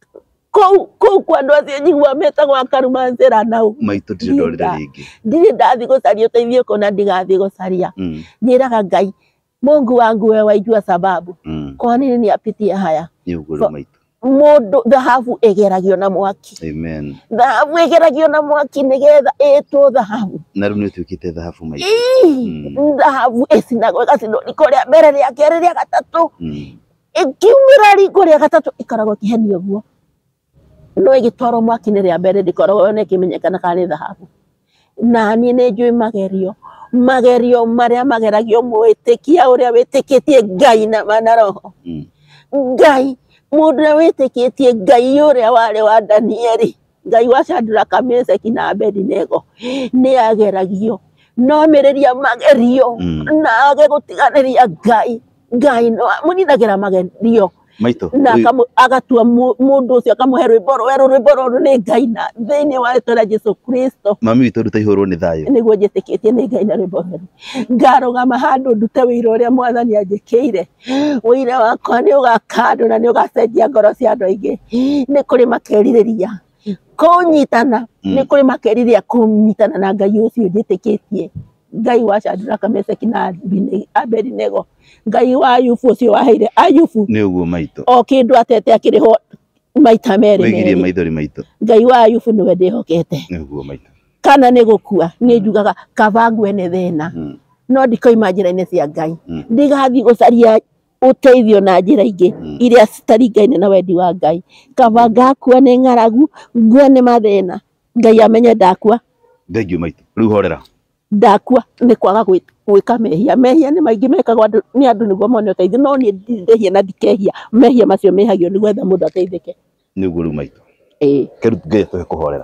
kũu kwa andũ acio njigua metagwo akarumancĩra nau maitũ ndirĩ ndorire rĩngĩ ndirĩ ndathiĩ gũcaria ũteithio kũu na ndigathiĩ gũcaria njĩraga Ngai Mungu wangu wewe waijua sababu kwa nini niapitie haya. Nĩ ũgũrũ maitũ Mũndũ thahabu ĩgeragio na mwaki. Amen. Thahabu ĩgeragio na mwaki nĩgetha ĩtwo thahabu. Na rĩu nĩ ũtuĩkĩte thahabu maitũ. Thahabu ĩcinagwo ĩgacinwo riko rĩa mbere rĩa kerĩ rĩa gatatũ ĩkiumĩra riko rĩa gatatũ ĩkoragwo ĩkĩhenia ũguo no ĩgĩtwarwo mwaki-inĩ rĩa mbere ndĩkoragwo ona ĩkĩmenyekana kana nĩ thahabu. Na niĩ nĩ njũĩ magerio marĩa mageragio mwĩtĩkia ũrĩa wĩtĩkĩtie Ngai na roho. Ngai mũndũ ũrĩa wĩtĩkĩtie Ngai ũrĩa warĩ wa Danieli, Ngai wa Shadraka, Meshaki na Abedinego nĩ ageragio no mĩrĩria magerio na age gũtiganĩria Ngai no mũninagĩra magerio maitũ na agatua mũndũ ũcio akamũhe rwĩmbo rũrũ nĩ Ngai na thĩinĩ wa rĩĩtwa rĩa Jesũ Kristo. Mami witũ nduta ihũrwo nĩ thayũ nĩguo njĩtĩkĩtie nĩ Ngai na rwĩmbo rũrũ ngarũgama handũ ndute wĩira ũrĩa Mwathani anjĩkĩire. Wĩira wakwa nĩ ũgakandwo na nĩ ũgacenjia ngoro cia andũ aingĩ. Nĩ kũrĩ makerirĩria kũnyitana nĩ kũrĩ makerirĩria kũnyitana na Ngai ũcio njĩtĩkĩtie, Ngai wa Shadraka, Meshaki na Abedinego, Ngai wa Ayubu ũcio waheire Ayubu nĩ ũguo maitũ o kĩndũ atete akĩrĩho maita merĩ wĩgirie maithori maitũ. Ngai wa Ayubu nĩwe ndĩhokete. Nĩ ũguo maitũ Kana nĩ gũkua nĩ njugaga kaba ngue nĩ thĩna no ndikoima njĩra-inĩ cia Ngai ndigathiĩ gũcaria ũteithio na njĩra ingĩ iria citaringaine na wendi wa Ngai. Kaba ngakua nĩ ng'aragu ngue nĩ mathĩna Ngai amenye ndakua. Thengiũ maitũ rĩu horera ndakua nĩ kwaga gwĩka mehia nĩ maingĩ mekagwo nĩ andũ nĩguo mone ũteithio no niĩ ndehia na ndikehia mehia macio mehagio nĩgetha mũndũ ateithĩke. Nĩ ũguo rĩu maitũ Ngai atuhe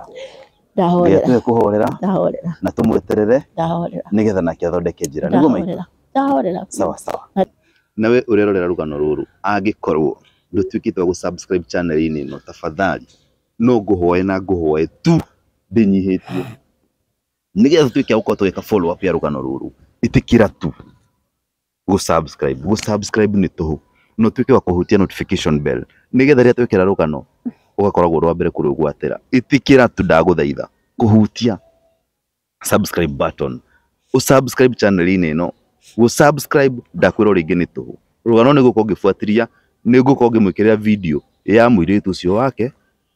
kũhorera na tũmweterere nĩgetha nake athondeke njĩra nĩguo maitũ. Sawa nawe ũrerorera rũgano rũrũ angĩkorwo ndũtuĩkĩte wa gũsubscribe channel-inĩ ĩno tafadhali no ngũhoe na ngũhoe tu ndĩnyihĩtie nĩgetha tũtuĩke a gũkorwo tũgĩka follow up ya rũgano rũrũ. Ĩtĩkĩra tu gũsubscribe nĩ tũhũ no tuĩke wa kũhutia notification bell nĩgetha rĩrĩa twĩkĩra rũgano ũgakoragwo rwa mbere kũrũgwatĩra. Ĩtĩkĩra tu ndagũthaitha kũhutia subscribe button ũsubscribe channel-inĩ ĩno. Gũsubscribe ndakwĩra rĩngĩ nĩ tũhũ. Rũgano nĩ gũkorwo ngĩbuatĩria nĩ ngũkorwo ngĩmwĩkĩrĩra video ya mũirĩtu ũcio wake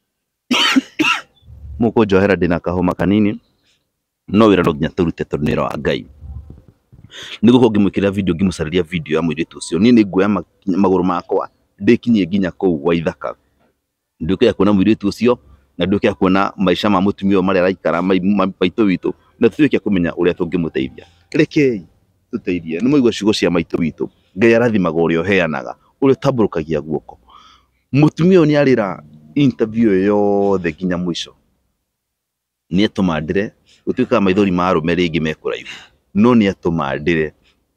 mũkũnjohera ndĩna kahoma kanini no wĩra no nginya tũrute tondũ nĩ wĩra wa Ngai. Nĩ gũkorwo ngĩmwĩkĩrĩra video ngĩmũcarĩria video ya mũirĩtu ũcio. Niĩ nĩ nguoya magũrũ makwa ndĩkinyie nginya kũu gwa ithaka nduĩke ya kuona mũirĩtu ũcio na nduĩke ya kuona maica ma mũtumia ũyũ marĩa araikara maitũ witũ na tuĩke kũmenya ũrĩa tũngĩmũteithia. Rekei tũteithie nĩ mũigua ciugo cia maitũ witũ Ngai arathimaga uria uheanaga uria tamburukagia guoko. Mutumia ni arira interview yothe nginya mwisho ni atumandire utuika maithori ma arume ringi mekuraihu no ni atumandire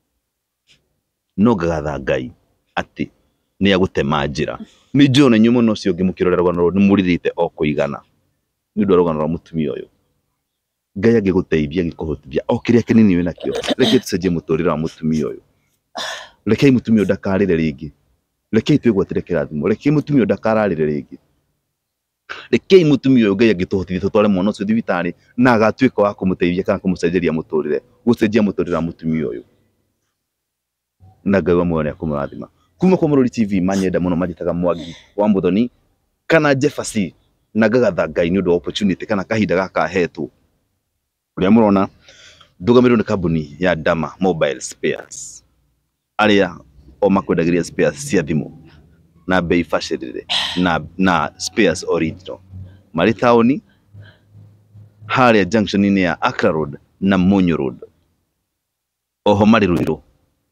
no ngagatha Ngai ati ni agutema njira ni njona nyumo no cio ngimukirora rugano ni muririte o kuigana ni ndo rugano rwa mutumia uyu. Ngai agiguteithia gikuhotithia o kiria kinini wina kio. Reke tucenjie muturire wa mutumia uyu. Rekei mutumia ndakarire ringi. Rekei twigwatire kirathimo. Rekei mutumia ndakararire ringi. Rekei mutumia uyu Ngai agituhotithia tutware mwana ucio thibitari na agatuika wa kumuteithia kana kumucenjeria muturire. Gucenjia muturire wa mutumia uyu. Na Ngai wa muone akumurathima. Kuma kwa Murori TV manyenda muno majitaga Mwangi wa Muthoni kana Jeffasi na ngagatha Ngai ni undu wa opportunity kana kahinda gaka hetwo. Uria murona ndugamirwo ni kambuni ya Dama Mobile Spares aria o makwendagiria spares cia thimu na bei bacirire na spares original mari taoni haria junction ni ya Accra Road na Munyu Road. Oho mari Ruiru.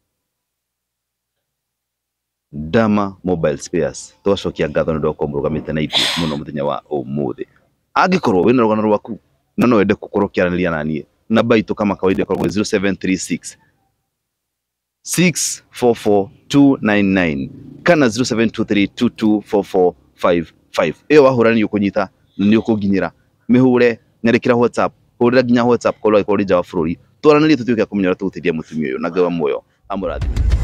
Dama Mobile Spares twacokia ngatho ndo komrugamite na ithu muno muthenya wa umuthi. Angikorwo wina rugano rwaku na no wende gukorwo kiaraniria nanie namba itu kama kawaida kwa 0736 644299 kana 0723224455. Iyo wahurani ukunyita ni ukuginyira mihure nyarekira WhatsApp hurira ginya WhatsApp kwa rija wa bururi twaranirie tutuike kumenyera tuguteithia mutumia uyu na Ngai wa muoyo amurathime.